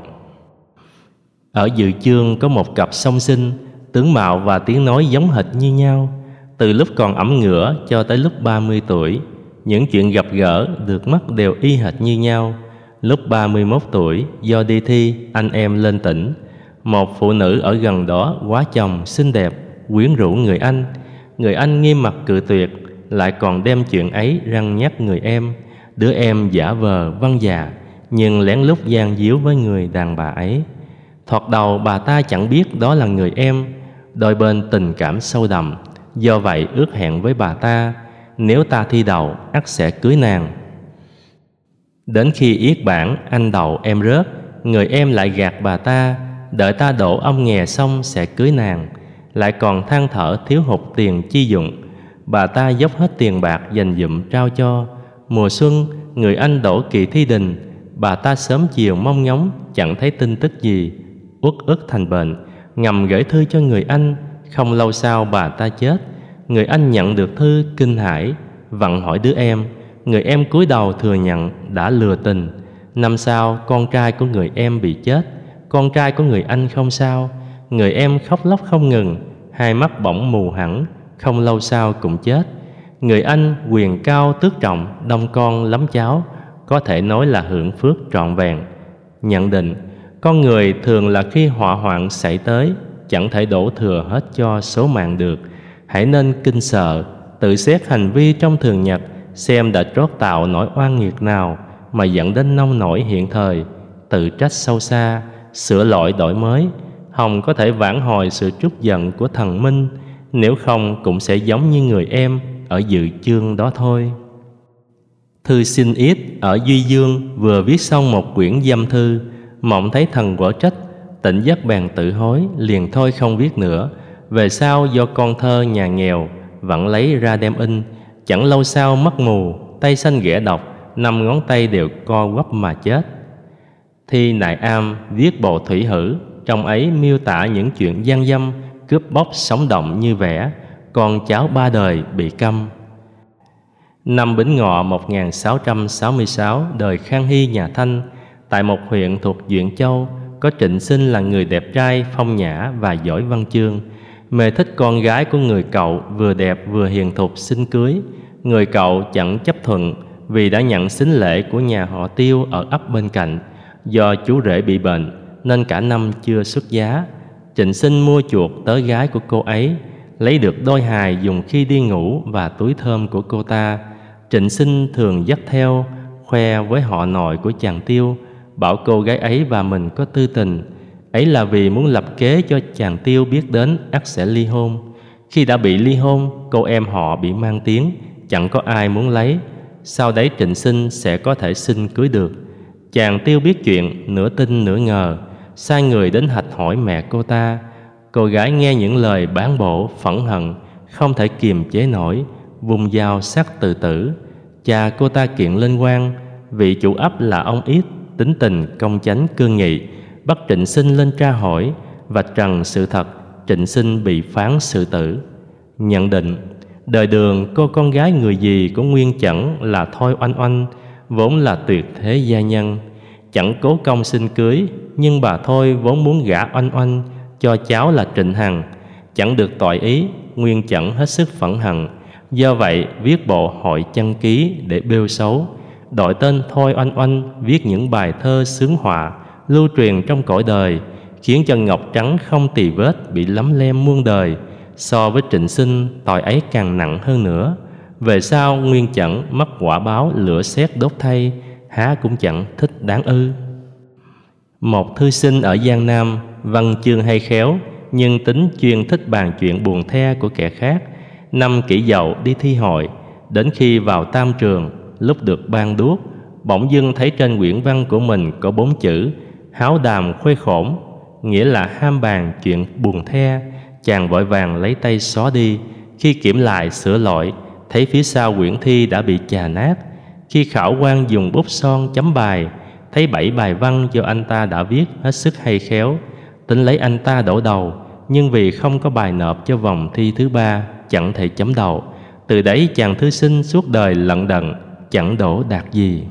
Ở Dự Chương có một cặp song sinh, tướng mạo và tiếng nói giống hệt như nhau. Từ lúc còn ẵm ngửa cho tới lúc ba mươi tuổi, những chuyện gặp gỡ được mắt đều y hệt như nhau. Lúc ba mươi mốt tuổi, do đi thi, anh em lên tỉnh. Một phụ nữ ở gần đó quá chồng xinh đẹp, quyến rũ người anh. Người anh nghiêm mặt cự tuyệt, lại còn đem chuyện ấy răn nhắc người em. Đứa em giả vờ vâng dạ, nhưng lén lút gian díu với người đàn bà ấy. Thoạt đầu bà ta chẳng biết đó là người em. Đôi bên tình cảm sâu đậm, do vậy ước hẹn với bà ta: nếu ta thi đậu, ắt sẽ cưới nàng. Đến khi yết bảng anh đậu em rớt, người em lại gạt bà ta, đợi ta đỗ ông nghè xong sẽ cưới nàng. Lại còn than thở thiếu hụt tiền chi dụng. Bà ta dốc hết tiền bạc dành dụm trao cho. Mùa xuân, người anh đỗ kỳ thi đình. Bà ta sớm chiều mong ngóng, chẳng thấy tin tức gì. Uất ức thành bệnh, ngầm gửi thư cho người anh. Không lâu sau bà ta chết. Người anh nhận được thư kinh hãi, vặn hỏi đứa em. Người em cúi đầu thừa nhận đã lừa tình. Năm sau con trai của người em bị chết, con trai của người anh không sao. Người em khóc lóc không ngừng, hai mắt bỗng mù hẳn, không lâu sau cũng chết. Người anh quyền cao tước trọng, đông con lắm cháu, có thể nói là hưởng phước trọn vẹn. Nhận định: con người thường là khi họa hoạn xảy tới, chẳng thể đổ thừa hết cho số mạng được. Hãy nên kinh sợ, tự xét hành vi trong thường nhật, xem đã trót tạo nỗi oan nghiệt nào mà dẫn đến nông nổi hiện thời. Tự trách sâu xa, sửa lỗi đổi mới, hòng có thể vãn hồi sự trút giận của thần minh. Nếu không cũng sẽ giống như người em ở Dự Chương đó thôi. Thư xin ít ở Duy Dương vừa viết xong một quyển dâm thư, mộng thấy thần quở trách, tỉnh giấc bèn tự hối, liền thôi không viết nữa. Về sau do con thơ nhà nghèo vẫn lấy ra đem in, chẳng lâu sau mắt mù, tay xanh ghẻ độc, năm ngón tay đều co quắp mà chết. Thi Nại Am viết bộ Thủy Hử, trong ấy miêu tả những chuyện gian dâm, cướp bóc sống động như vẽ, con cháu ba đời bị câm. Năm Bính Ngọ một nghìn sáu trăm sáu mươi sáu, đời Khang Hy nhà Thanh, tại một huyện thuộc Duyện Châu, có Trịnh Sinh là người đẹp trai, phong nhã và giỏi văn chương. Mê thích con gái của người cậu, vừa đẹp vừa hiền thục xin cưới. Người cậu chẳng chấp thuận, vì đã nhận sính lễ của nhà họ Tiêu ở ấp bên cạnh. Do chú rể bị bệnh nên cả năm chưa xuất giá. Trịnh Sinh mua chuộc tớ gái của cô ấy, lấy được đôi hài dùng khi đi ngủ và túi thơm của cô ta. Trịnh Sinh thường dắt theo, khoe với họ nội của chàng Tiêu, bảo cô gái ấy và mình có tư tình. Ấy là vì muốn lập kế cho chàng Tiêu biết đến ắt sẽ ly hôn. Khi đã bị ly hôn, cô em họ bị mang tiếng, chẳng có ai muốn lấy. Sau đấy Trịnh Sinh sẽ có thể xin cưới được. Chàng Tiêu biết chuyện, nửa tin nửa ngờ, sai người đến hạch hỏi mẹ cô ta. Cô gái nghe những lời bán bổ phẫn hận, không thể kiềm chế nổi, vùng dao sắc tự tử. Cha cô ta kiện lên quan. Vị chủ ấp là ông Ít, tính tình công chánh cương nghị, bắt Trịnh Sinh lên tra hỏi, vạch trần sự thật. Trịnh Sinh bị phán xử tử. Nhận định: đời Đường cô con gái người gì có nguyên chẩn là Thôi Oanh Oanh, vốn là tuyệt thế gia nhân, chẳng cố công xin cưới, nhưng bà Thôi vốn muốn gả Oanh Oanh cho cháu là Trịnh Hằng, chẳng được toại ý. Nguyên Chẩn hết sức phẫn hận, do vậy viết bộ Hội Chân Ký để bêu xấu, đội tên Thôi Oanh Oanh viết những bài thơ xướng họa lưu truyền trong cõi đời, khiến cho Ngọc Trắng không tì vết bị lấm lem muôn đời. So với Trịnh Sinh, tội ấy càng nặng hơn nữa. Về sau Nguyên Chẩn mắc quả báo lửa sét đốt thay, há cũng chẳng thích đáng ư. Một thư sinh ở Giang Nam, văn chương hay khéo, nhưng tính chuyên thích bàn chuyện buồn the của kẻ khác. Năm kỷ dậu đi thi hội, đến khi vào tam trường, lúc được ban đuốc, bỗng dưng thấy trên quyển văn của mình có bốn chữ háo đàm khuê khổn, nghĩa là ham bàn chuyện buồn the. Chàng vội vàng lấy tay xóa đi. Khi kiểm lại sửa lỗi, thấy phía sau quyển thi đã bị chà nát. Khi khảo quan dùng bút son chấm bài, thấy bảy bài văn do anh ta đã viết hết sức hay khéo, tính lấy anh ta đổ đầu, nhưng vì không có bài nộp cho vòng thi thứ ba, chẳng thể chấm đầu. Từ đấy chàng thư sinh suốt đời lận đận, chẳng đổ đạt gì.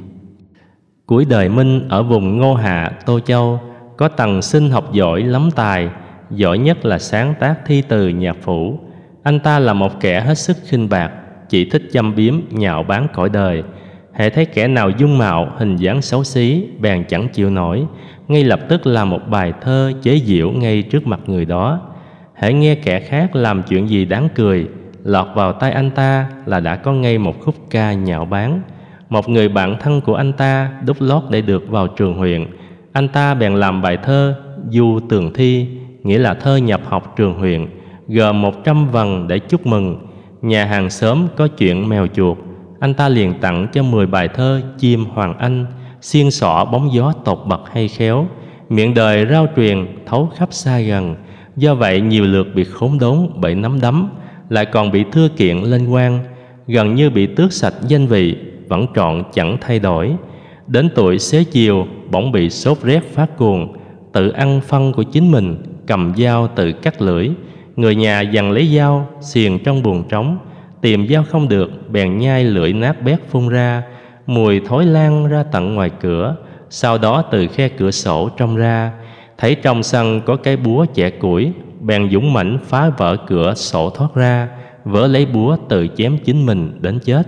Cuối đời Minh ở vùng Ngô Hạ, Tô Châu, có tầng sinh học giỏi lắm tài, giỏi nhất là sáng tác thi từ nhạc phủ. Anh ta là một kẻ hết sức khinh bạc, chỉ thích châm biếm nhạo báng cõi đời. Hễ thấy kẻ nào dung mạo hình dáng xấu xí, bèn chẳng chịu nổi, ngay lập tức làm một bài thơ chế giễu ngay trước mặt người đó. Hễ nghe kẻ khác làm chuyện gì đáng cười, lọt vào tai anh ta là đã có ngay một khúc ca nhạo báng. Một người bạn thân của anh ta đút lót để được vào trường huyện, anh ta bèn làm bài thơ Du Tường Thi, nghĩa là thơ nhập học trường huyện, gồm một trăm vần để chúc mừng. Nhà hàng xóm có chuyện mèo chuột, anh ta liền tặng cho mười bài thơ chim Hoàng Anh, xiên xỏ bóng gió tột bậc hay khéo, miệng đời rao truyền thấu khắp xa gần. Do vậy nhiều lượt bị khốn đốn bởi nắm đấm, lại còn bị thưa kiện lên quan, gần như bị tước sạch danh vị, vẫn trọn chẳng thay đổi. Đến tuổi xế chiều bỗng bị sốt rét phát cuồng, tự ăn phân của chính mình, cầm dao tự cắt lưỡi. Người nhà dằn lấy dao xiềng trong buồng trống, tìm dao không được bèn nhai lưỡi nát bét phun ra, mùi thối lan ra tận ngoài cửa. Sau đó từ khe cửa sổ trông ra, thấy trong sân có cái búa chẻ củi, bèn dũng mãnh phá vỡ cửa sổ thoát ra, vớ lấy búa tự chém chính mình đến chết.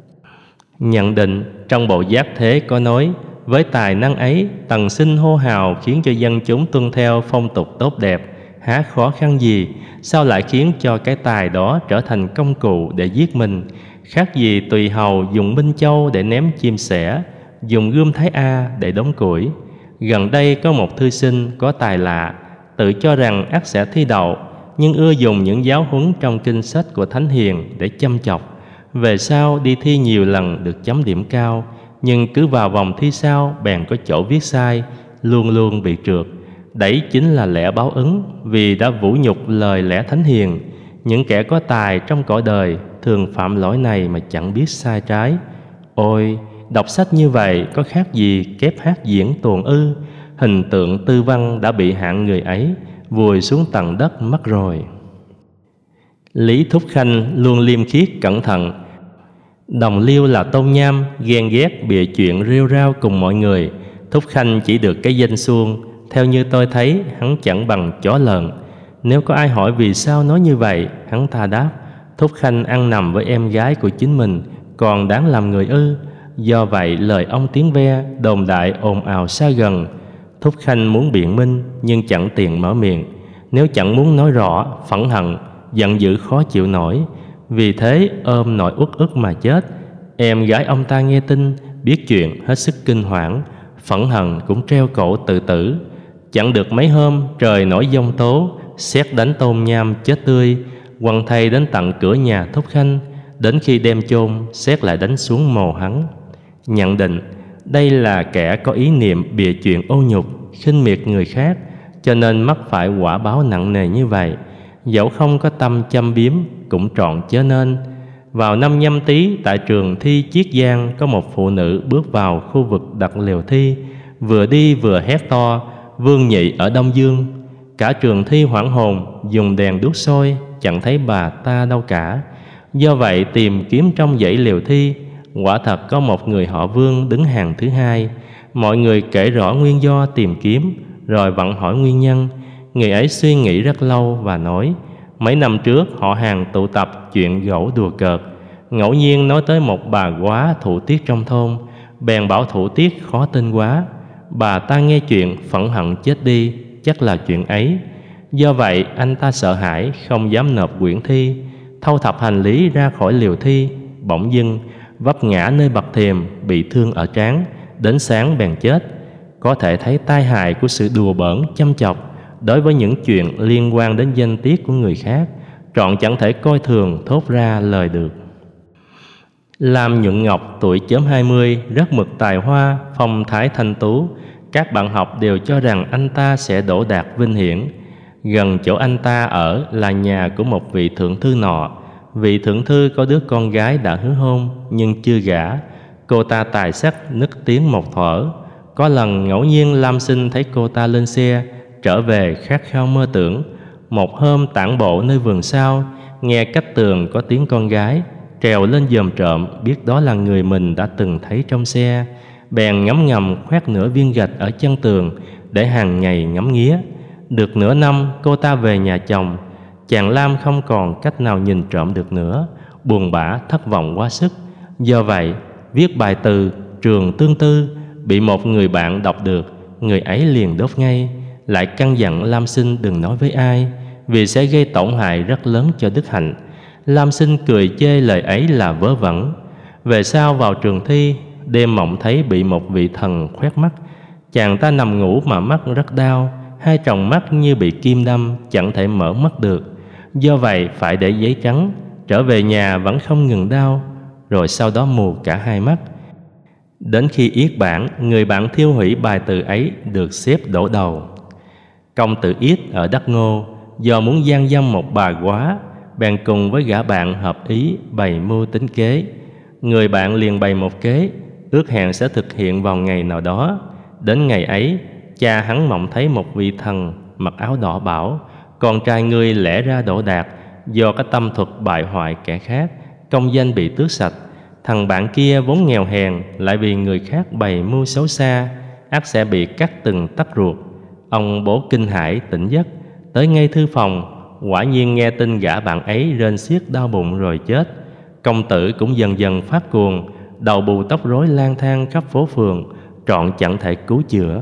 Nhận định trong bộ Giác Thế có nói, với tài năng ấy, Tần Sinh hô hào khiến cho dân chúng tuân theo phong tục tốt đẹp, há khó khăn gì. Sao lại khiến cho cái tài đó trở thành công cụ để giết mình? Khác gì tùy hầu dùng Minh Châu để ném chim sẻ, dùng gươm Thái A để đóng củi. Gần đây có một thư sinh có tài lạ, tự cho rằng ắt sẽ thi đậu, nhưng ưa dùng những giáo huấn trong kinh sách của Thánh Hiền để châm chọc. Về sau đi thi nhiều lần được chấm điểm cao, nhưng cứ vào vòng thi sau bèn có chỗ viết sai, luôn luôn bị trượt. Đấy chính là lẽ báo ứng, vì đã vũ nhục lời lẽ Thánh Hiền. Những kẻ có tài trong cõi đời thường phạm lỗi này mà chẳng biết sai trái. Ôi, đọc sách như vậy có khác gì kép hát diễn tuồng ư? Hình tượng tư văn đã bị hạng người ấy vùi xuống tầng đất mất rồi. Lý Thúc Khanh luôn liêm khiết cẩn thận. Đồng liêu là Tôn Nham ghen ghét bịa chuyện rêu rao cùng mọi người. Thúc Khanh chỉ được cái danh xuông. Theo như tôi thấy, hắn chẳng bằng chó lợn. Nếu có ai hỏi vì sao nói như vậy, hắn ta đáp: Thúc Khanh ăn nằm với em gái của chính mình, còn đáng làm người ư? Do vậy lời ông tiếng ve đồn đại ồn ào xa gần. Thúc Khanh muốn biện minh nhưng chẳng tiền mở miệng. Nếu chẳng muốn nói rõ, phẫn hận, giận dữ khó chịu nổi, vì thế ôm nỗi uất ức mà chết. Em gái ông ta nghe tin, biết chuyện hết sức kinh hoảng, phẫn hận cũng treo cổ tự tử. Chẳng được mấy hôm, trời nổi giông tố, sét đánh Tôn Nham chết tươi, quăng thây đến tận cửa nhà Thúc Khanh. Đến khi đem chôn, sét lại đánh xuống mồ hắn. Nhận định đây là kẻ có ý niệm bịa chuyện ô nhục, khinh miệt người khác, cho nên mắc phải quả báo nặng nề như vậy. Dẫu không có tâm châm biếm cũng trọn chớ nên. Vào năm Nhâm Tý, tại trường thi Chiết Giang, có một phụ nữ bước vào khu vực đặt lều thi, vừa đi vừa hét to: Vương Nhị ở Đông Dương. Cả trường thi hoảng hồn, dùng đèn đuốc soi, chẳng thấy bà ta đâu cả. Do vậy tìm kiếm trong dãy lều thi, Quả thật có một người họ Vương đứng hàng thứ hai. Mọi người kể rõ nguyên do tìm kiếm, rồi vẫn hỏi nguyên nhân. Người ấy suy nghĩ rất lâu và nói: mấy năm trước họ hàng tụ tập chuyện gẫu đùa cợt, ngẫu nhiên nói tới một bà quá thủ tiết trong thôn. Bèn bảo thủ tiết khó tin quá. Bà ta nghe chuyện phẫn hận chết đi, chắc là chuyện ấy. Do vậy anh ta sợ hãi, không dám nộp quyển thi. Thâu thập hành lý ra khỏi liều thi, bỗng dưng vấp ngã nơi bậc thềm, bị thương ở trán, đến sáng bèn chết. Có thể thấy tai hại của sự đùa bỡn chăm chọc đối với những chuyện liên quan đến danh tiết của người khác, trọn chẳng thể coi thường thốt ra lời được. Lam Nhuận Ngọc tuổi chớm hai mươi, rất mực tài hoa, phong thái thanh tú. Các bạn học đều cho rằng anh ta sẽ đỗ đạt vinh hiển. Gần chỗ anh ta ở là nhà của một vị thượng thư nọ. Vị thượng thư có đứa con gái đã hứa hôn nhưng chưa gả. Cô ta tài sắc nức tiếng một thuở. Có lần ngẫu nhiên Lam Sinh thấy cô ta lên xe trở về khát khao mơ tưởng. Một hôm tản bộ nơi vườn sau, nghe cách tường có tiếng con gái, trèo lên dòm trộm, biết đó là người mình đã từng thấy trong xe. Bèn ngấm ngầm khoét nửa viên gạch ở chân tường để hàng ngày ngắm nghía. Được nửa năm cô ta về nhà chồng. Chàng Lam không còn cách nào nhìn trộm được nữa, buồn bã thất vọng quá sức. Do vậy viết bài từ Trường Tương Tư bị một người bạn đọc được. Người ấy liền đốt ngay, lại căn dặn Lam Sinh đừng nói với ai, vì sẽ gây tổn hại rất lớn cho đức hạnh. Lam Sinh cười chê lời ấy là vớ vẩn. Về sau vào trường thi, đêm mộng thấy bị một vị thần khoét mắt. Chàng ta nằm ngủ mà mắt rất đau, hai tròng mắt như bị kim đâm, chẳng thể mở mắt được. Do vậy phải để giấy trắng. Trở về nhà vẫn không ngừng đau, rồi sau đó mù cả hai mắt. Đến khi yết bản, người bạn thiêu hủy bài từ ấy được xếp đổ đầu. Công tử Yết ở Đắc Ngô do muốn gian dâm một bà quá, bèn cùng với gã bạn hợp ý bày mưu tính kế. Người bạn liền bày một kế, ước hẹn sẽ thực hiện vào ngày nào đó. Đến ngày ấy, cha hắn mộng thấy một vị thần mặc áo đỏ bảo con trai ngươi lẽ ra đỗ đạt, do cái tâm thuật bại hoại kẻ khác, công danh bị tước sạch. Thằng bạn kia vốn nghèo hèn, lại vì người khác bày mưu xấu xa, ắt sẽ bị cắt từng tấc ruột. Ông bố kinh hãi tỉnh giấc, tới ngay thư phòng, quả nhiên nghe tin gã bạn ấy rên xiết đau bụng rồi chết. Công tử cũng dần dần phát cuồng, đầu bù tóc rối lang thang khắp phố phường, trọn chẳng thể cứu chữa.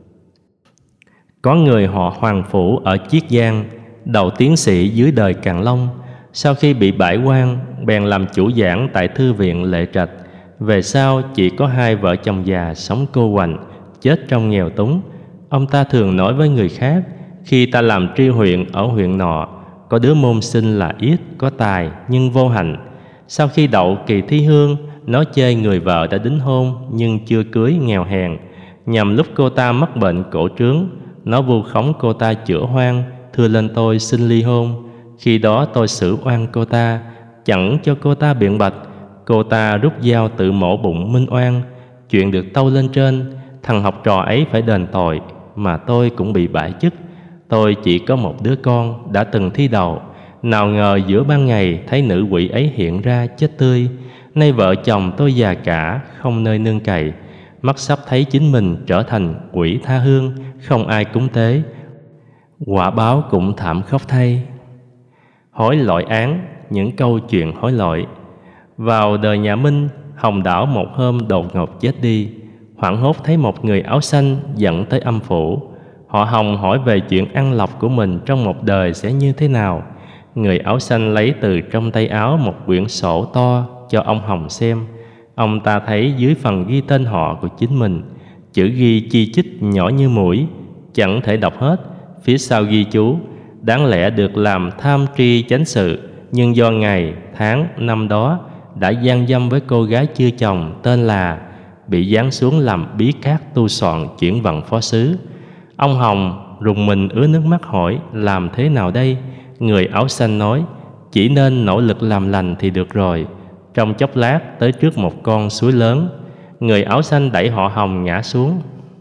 Có người họ Hoàng Phủ ở Chiết Giang, đầu tiến sĩ dưới đời Càn Long. Sau khi bị bãi quan, bèn làm chủ giảng tại thư viện Lệ Trạch. Về sau chỉ có hai vợ chồng già sống cô quạnh, chết trong nghèo túng. Ông ta thường nói với người khác, khi ta làm tri huyện ở huyện nọ, có đứa môn sinh là Yết, có tài nhưng vô hạnh. Sau khi đậu kỳ thi hương, nó chê người vợ đã đính hôn nhưng chưa cưới, nghèo hèn. Nhằm lúc cô ta mắc bệnh cổ trướng, nó vu khống cô ta chữa hoang, thưa lên tôi xin ly hôn. Khi đó tôi xử oan cô ta, chẳng cho cô ta biện bạch. Cô ta rút dao tự mổ bụng minh oan. Chuyện được tâu lên trên, thằng học trò ấy phải đền tội, mà tôi cũng bị bãi chức. Tôi chỉ có một đứa con đã từng thi đậu, nào ngờ giữa ban ngày thấy nữ quỷ ấy hiện ra chết tươi. Nay vợ chồng tôi già cả, không nơi nương cậy, mắt sắp thấy chính mình trở thành quỷ tha hương, không ai cúng tế. Quả báo cũng thảm khốc thay. Hối lỗi án, những câu chuyện hối lỗi. Vào đời nhà Minh, Hồng Đảo một hôm đột ngột chết đi. Hoảng hốt thấy một người áo xanh dẫn tới âm phủ. Họ Hồng hỏi về chuyện ăn lộc của mình trong một đời sẽ như thế nào. Người áo xanh lấy từ trong tay áo một quyển sổ to cho ông Hồng xem. Ông ta thấy dưới phần ghi tên họ của chính mình, chữ ghi chi chít nhỏ như mũi, chẳng thể đọc hết. Phía sau ghi chú, đáng lẽ được làm tham tri chánh sự, nhưng do ngày, tháng, năm đó đã gian dâm với cô gái chưa chồng tên là, bị giáng xuống làm bí cát tu soạn chuyển vận phó sứ. Ông Hồng rùng mình ứa nước mắt hỏi làm thế nào đây? Người áo xanh nói chỉ nên nỗ lực làm lành thì được rồi. Trong chốc lát tới trước một con suối lớn, người áo xanh đẩy họ Hồng ngã xuống.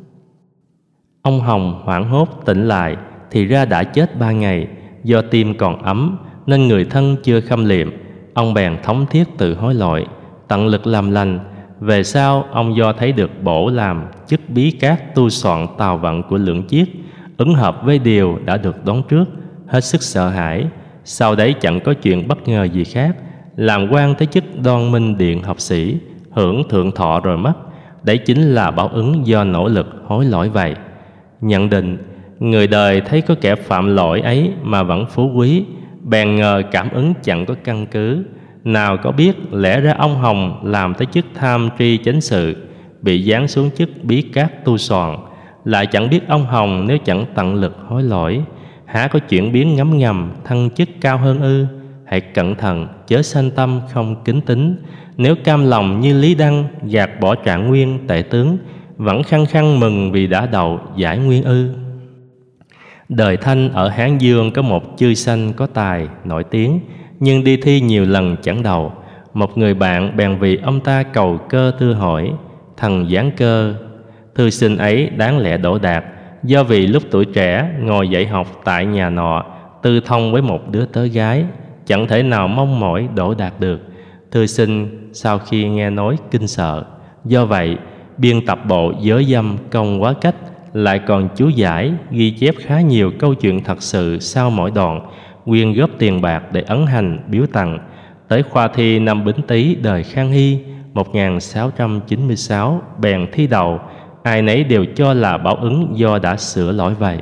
Ông Hồng hoảng hốt tỉnh lại thì ra đã chết ba ngày. Do tim còn ấm nên người thân chưa khâm liệm, ông bèn thống thiết tự hối lỗi, tận lực làm lành. Về sau, ông do thấy được bổ làm chức bí cát tu soạn tào vận của Lưỡng Chiết, ứng hợp với điều đã được đoán trước, hết sức sợ hãi. Sau đấy chẳng có chuyện bất ngờ gì khác, làm quan tới chức Đoan Minh Điện học sĩ, hưởng thượng thọ rồi mất. Đấy chính là báo ứng do nỗ lực hối lỗi vậy. Nhận định, người đời thấy có kẻ phạm lỗi ấy mà vẫn phú quý, bèn ngờ cảm ứng chẳng có căn cứ. Nào có biết lẽ ra ông Hồng làm tới chức tham tri chánh sự, bị giáng xuống chức bí cát tu soạn. Lại chẳng biết ông Hồng nếu chẳng tận lực hối lỗi, há có chuyển biến ngấm ngầm thăng chức cao hơn ư? Hãy cẩn thận, chớ sanh tâm không kính tín. Nếu cam lòng như Lý Đăng gạt bỏ Trạng Nguyên tể tướng, vẫn khăng khăng mừng vì đã đậu giải nguyên ư? Đời Thanh ở Hán Dương có một chư sanh có tài nổi tiếng, nhưng đi thi nhiều lần chẳng đậu. Một người bạn bèn vì ông ta cầu cơ thưa hỏi: thần giáng cơ, thư sinh ấy đáng lẽ đỗ đạt, do vì lúc tuổi trẻ ngồi dạy học tại nhà nọ, tư thông với một đứa tớ gái, chẳng thể nào mong mỏi đỗ đạt được. Thư sinh sau khi nghe nói kinh sợ, do vậy biên tập bộ Giới Dâm Công Quá Cách, lại còn chú giải ghi chép khá nhiều câu chuyện thật sự sau mỗi đoạn, quyên góp tiền bạc để ấn hành biếu tặng. Tới khoa thi năm Bính Tý đời Khang Hy một nghìn sáu trăm chín mươi sáu bèn thi đậu, ai nấy đều cho là báo ứng do đã sửa lỗi vậy.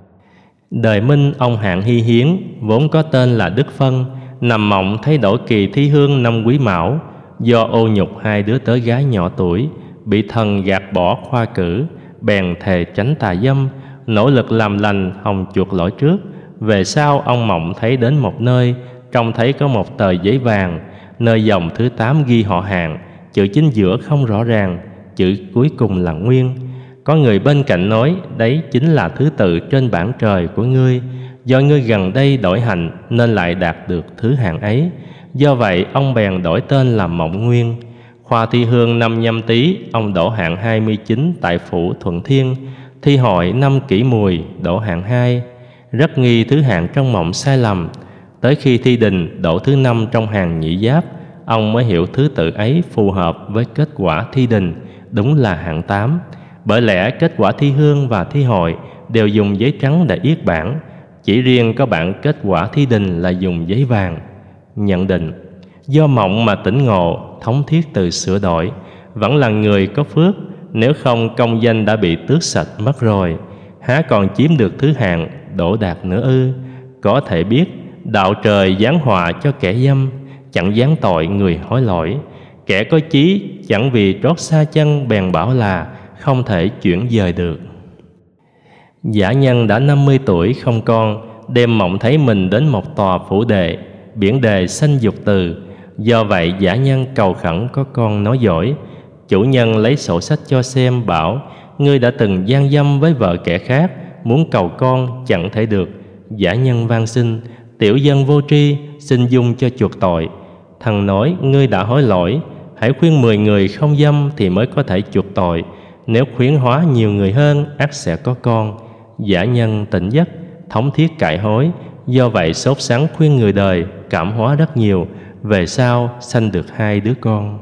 Đời Minh, ông Hạng Hy Hiến vốn có tên là Đức Phân, nằm mộng thấy đỗ kỳ thi hương năm Quý Mão, do ô nhục hai đứa tớ gái nhỏ tuổi, bị thần gạt bỏ khoa cử, bèn thề tránh tà dâm, nỗ lực làm lành hòng chuộc lỗi trước. Về sau ông mộng thấy đến một nơi, trông thấy có một tờ giấy vàng, nơi dòng thứ tám ghi họ Hạng, chữ chính giữa không rõ ràng, chữ cuối cùng là Nguyên. Có người bên cạnh nói đấy chính là thứ tự trên bảng trời của ngươi, do ngươi gần đây đổi hành nên lại đạt được thứ hạng ấy. Do vậy ông bèn đổi tên là Mộng Nguyên. Khoa thi hương năm Nhâm Tý, ông đỗ hạng hai mươi chín tại phủ Thuận Thiên. Thi hội năm Kỷ Mùi, đỗ hạng hai. Rất nghi thứ hạng trong mộng sai lầm. Tới khi thi đình đỗ thứ năm trong hàng Nhị Giáp, ông mới hiểu thứ tự ấy phù hợp với kết quả thi đình, đúng là hạng tám. Bởi lẽ kết quả thi hương và thi hội đều dùng giấy trắng để yết bảng, chỉ riêng có bảng kết quả thi đình là dùng giấy vàng. Nhận định, do mộng mà tỉnh ngộ, thống thiết từ sửa đổi, vẫn là người có phước, nếu không công danh đã bị tước sạch mất rồi, há còn chiếm được thứ hạng đỗ đạt nữa ư? Có thể biết đạo trời giáng họa cho kẻ dâm, chẳng giáng tội người hối lỗi. Kẻ có chí chẳng vì trót xa chân bèn bảo là không thể chuyển dời được. Giả nhân đã năm mươi tuổi không con, đêm mộng thấy mình đến một tòa phủ đệ, biển đề sanh dục từ. Do vậy giả nhân cầu khẩn có con nói dối. Chủ nhân lấy sổ sách cho xem, bảo: ngươi đã từng gian dâm với vợ kẻ khác, muốn cầu con chẳng thể được. Giả nhân van xin: tiểu dân vô tri, xin dung cho chuộc tội. Thần nói: ngươi đã hối lỗi, hãy khuyên mười người không dâm thì mới có thể chuộc tội. Nếu khuyến hóa nhiều người hơn, ắt sẽ có con. Giả nhân tỉnh giấc, thống thiết cải hối. Do vậy sốt sắng khuyên người đời, cảm hóa rất nhiều. Về sau sanh được hai đứa con.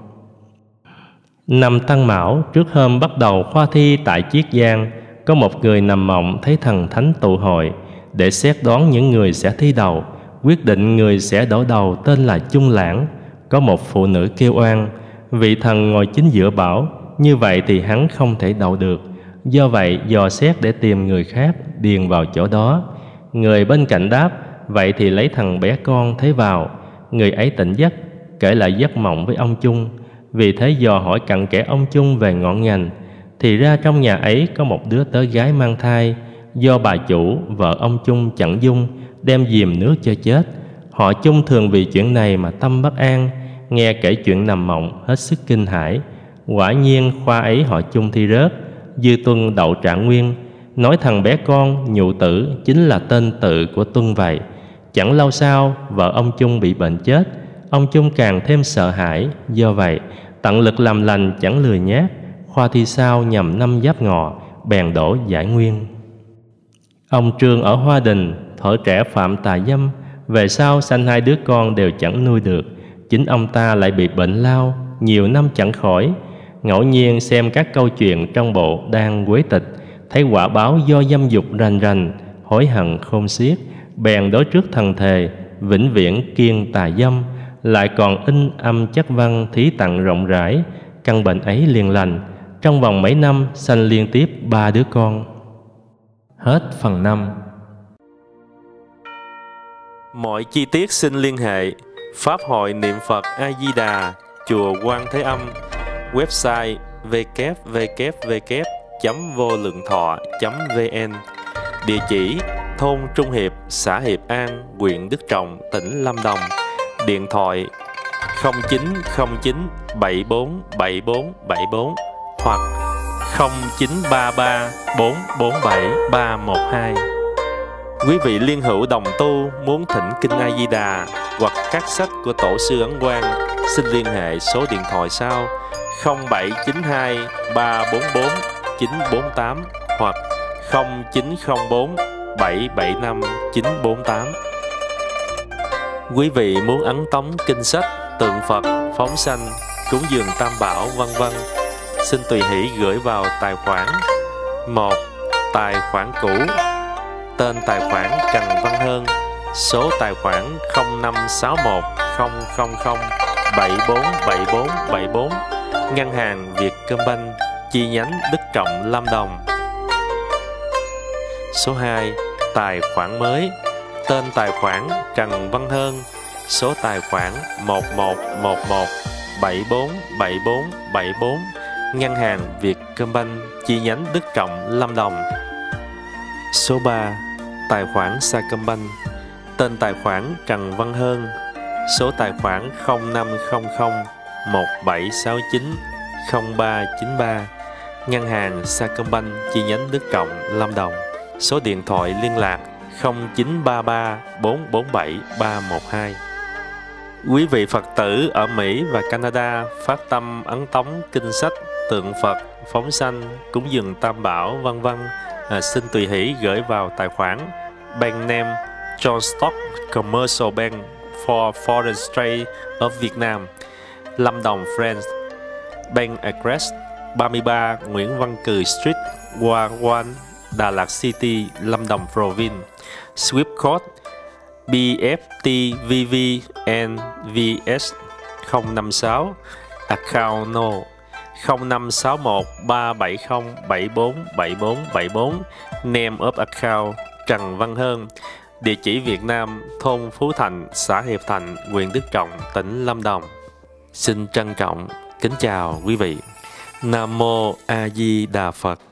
Năm Tân Mão, trước hôm bắt đầu khoa thi tại Chiết Giang, có một người nằm mộng thấy thần thánh tụ hội để xét đoán những người sẽ thi đầu. Quyết định người sẽ đổ đầu tên là Chung Lãng. Có một phụ nữ kêu oan, vị thần ngồi chính giữa bảo: như vậy thì hắn không thể đậu được. Do vậy dò xét để tìm người khác điền vào chỗ đó. Người bên cạnh đáp: vậy thì lấy thằng bé con thế vào. Người ấy tỉnh giấc, kể lại giấc mộng với ông Chung. Vì thế dò hỏi cặn kẽ ông Chung về ngọn ngành, thì ra trong nhà ấy có một đứa tớ gái mang thai. Do bà chủ, vợ ông Chung chẳng dung, đem dìm nước cho chết. Họ Chung thường vì chuyện này mà tâm bất an, nghe kể chuyện nằm mộng hết sức kinh hãi. Quả nhiên khoa ấy họ Chung thi rớt, Dư Tuân đậu Trạng Nguyên. Nói thằng bé con Nhụ Tử chính là tên tự của Tuân vậy. Chẳng lâu sau vợ ông Chung bị bệnh chết, ông Chung càng thêm sợ hãi. Do vậy tận lực làm lành chẳng lười nhác. Khoa thi sau nhằm năm Giáp Ngọ, bèn đỗ giải nguyên. Ông Trương ở Hoa Đình thuở trẻ phạm tà dâm, về sau sanh hai đứa con đều chẳng nuôi được. Chính ông ta lại bị bệnh lao, nhiều năm chẳng khỏi. Ngẫu nhiên xem các câu chuyện trong bộ Đan Quế Tịch, thấy quả báo do dâm dục rành rành, hối hận khôn xiết, bèn đối trước thần thề vĩnh viễn kiêng tà dâm. Lại còn in âm chất văn thí tặng rộng rãi, căn bệnh ấy liền lành, trong vòng mấy năm sanh liên tiếp ba đứa con. Hết phần năm. Mọi chi tiết xin liên hệ Pháp hội niệm Phật A Di Đà, chùa Quan Thế Âm, website w w w chấm vô lượng thọ chấm v n, địa chỉ thôn Trung Hiệp, xã Hiệp An, huyện Đức Trọng, tỉnh Lâm Đồng, điện thoại không chín không chín bảy bốn bảy bốn bảy bốn hoặc không chín ba ba bốn bốn bảy ba một hai. Quý vị liên hữu đồng tu muốn thỉnh kinh A Di Đà hoặc các sách của Tổ sư Ấn Quang, xin liên hệ số điện thoại sau không bảy chín hai ba bốn bốn chín bốn tám hoặc không chín không bốn bảy bảy năm chín bốn tám. Quý vị muốn ấn tống kinh sách, tượng Phật, phóng sanh, cúng dường Tam Bảo vân vân, xin tùy hỷ gửi vào tài khoản một. Tài khoản cũ, tên tài khoản Trần Văn Hơn, số tài khoản không năm sáu một không không không bảy bốn bảy bốn bảy bốn, ngân hàng Vietcombank, chi nhánh Đức Trọng, Lâm Đồng. Số hai. Tài khoản mới, tên tài khoản Trần Văn Hơn, số tài khoản một một một một bảy bốn bảy bốn bảy bốn, ngân hàng Vietcombank, chi nhánh Đức Trọng, Lâm Đồng. Số ba. Tài khoản Sacombank, tên tài khoản Trần Văn Hơn, số tài khoản không năm không không một bảy sáu chín không ba chín ba, ngân hàng Sacombank, chi nhánh Đức Trọng, Lâm Đồng. Số điện thoại liên lạc không chín ba ba bốn bốn bảy ba một hai. Quý vị Phật tử ở Mỹ và Canada phát tâm ấn tống kinh sách, tượng Phật, phóng sanh, cúng dường Tam Bảo vân vân, à, xin tùy hỷ gửi vào tài khoản bank name John Stock Commercial Bank for Foreign Trade of Vietnam, Lâm Đồng, France. Bank address ba mươi ba Nguyễn Văn Cừ Street, Hoa Quan, Đà Lạt City, Lâm Đồng Province. Swift code B F T V V N V S không năm sáu. Account no không năm sáu một ba bảy không bảy bốn bảy bốn bảy bốn. Name of account Trần Văn Hơn. Địa chỉ Việt Nam, thôn Phú Thành, xã Hiệp Thành, huyện Đức Trọng, tỉnh Lâm Đồng. Xin trân trọng kính chào quý vị. Nam mô A Di Đà Phật.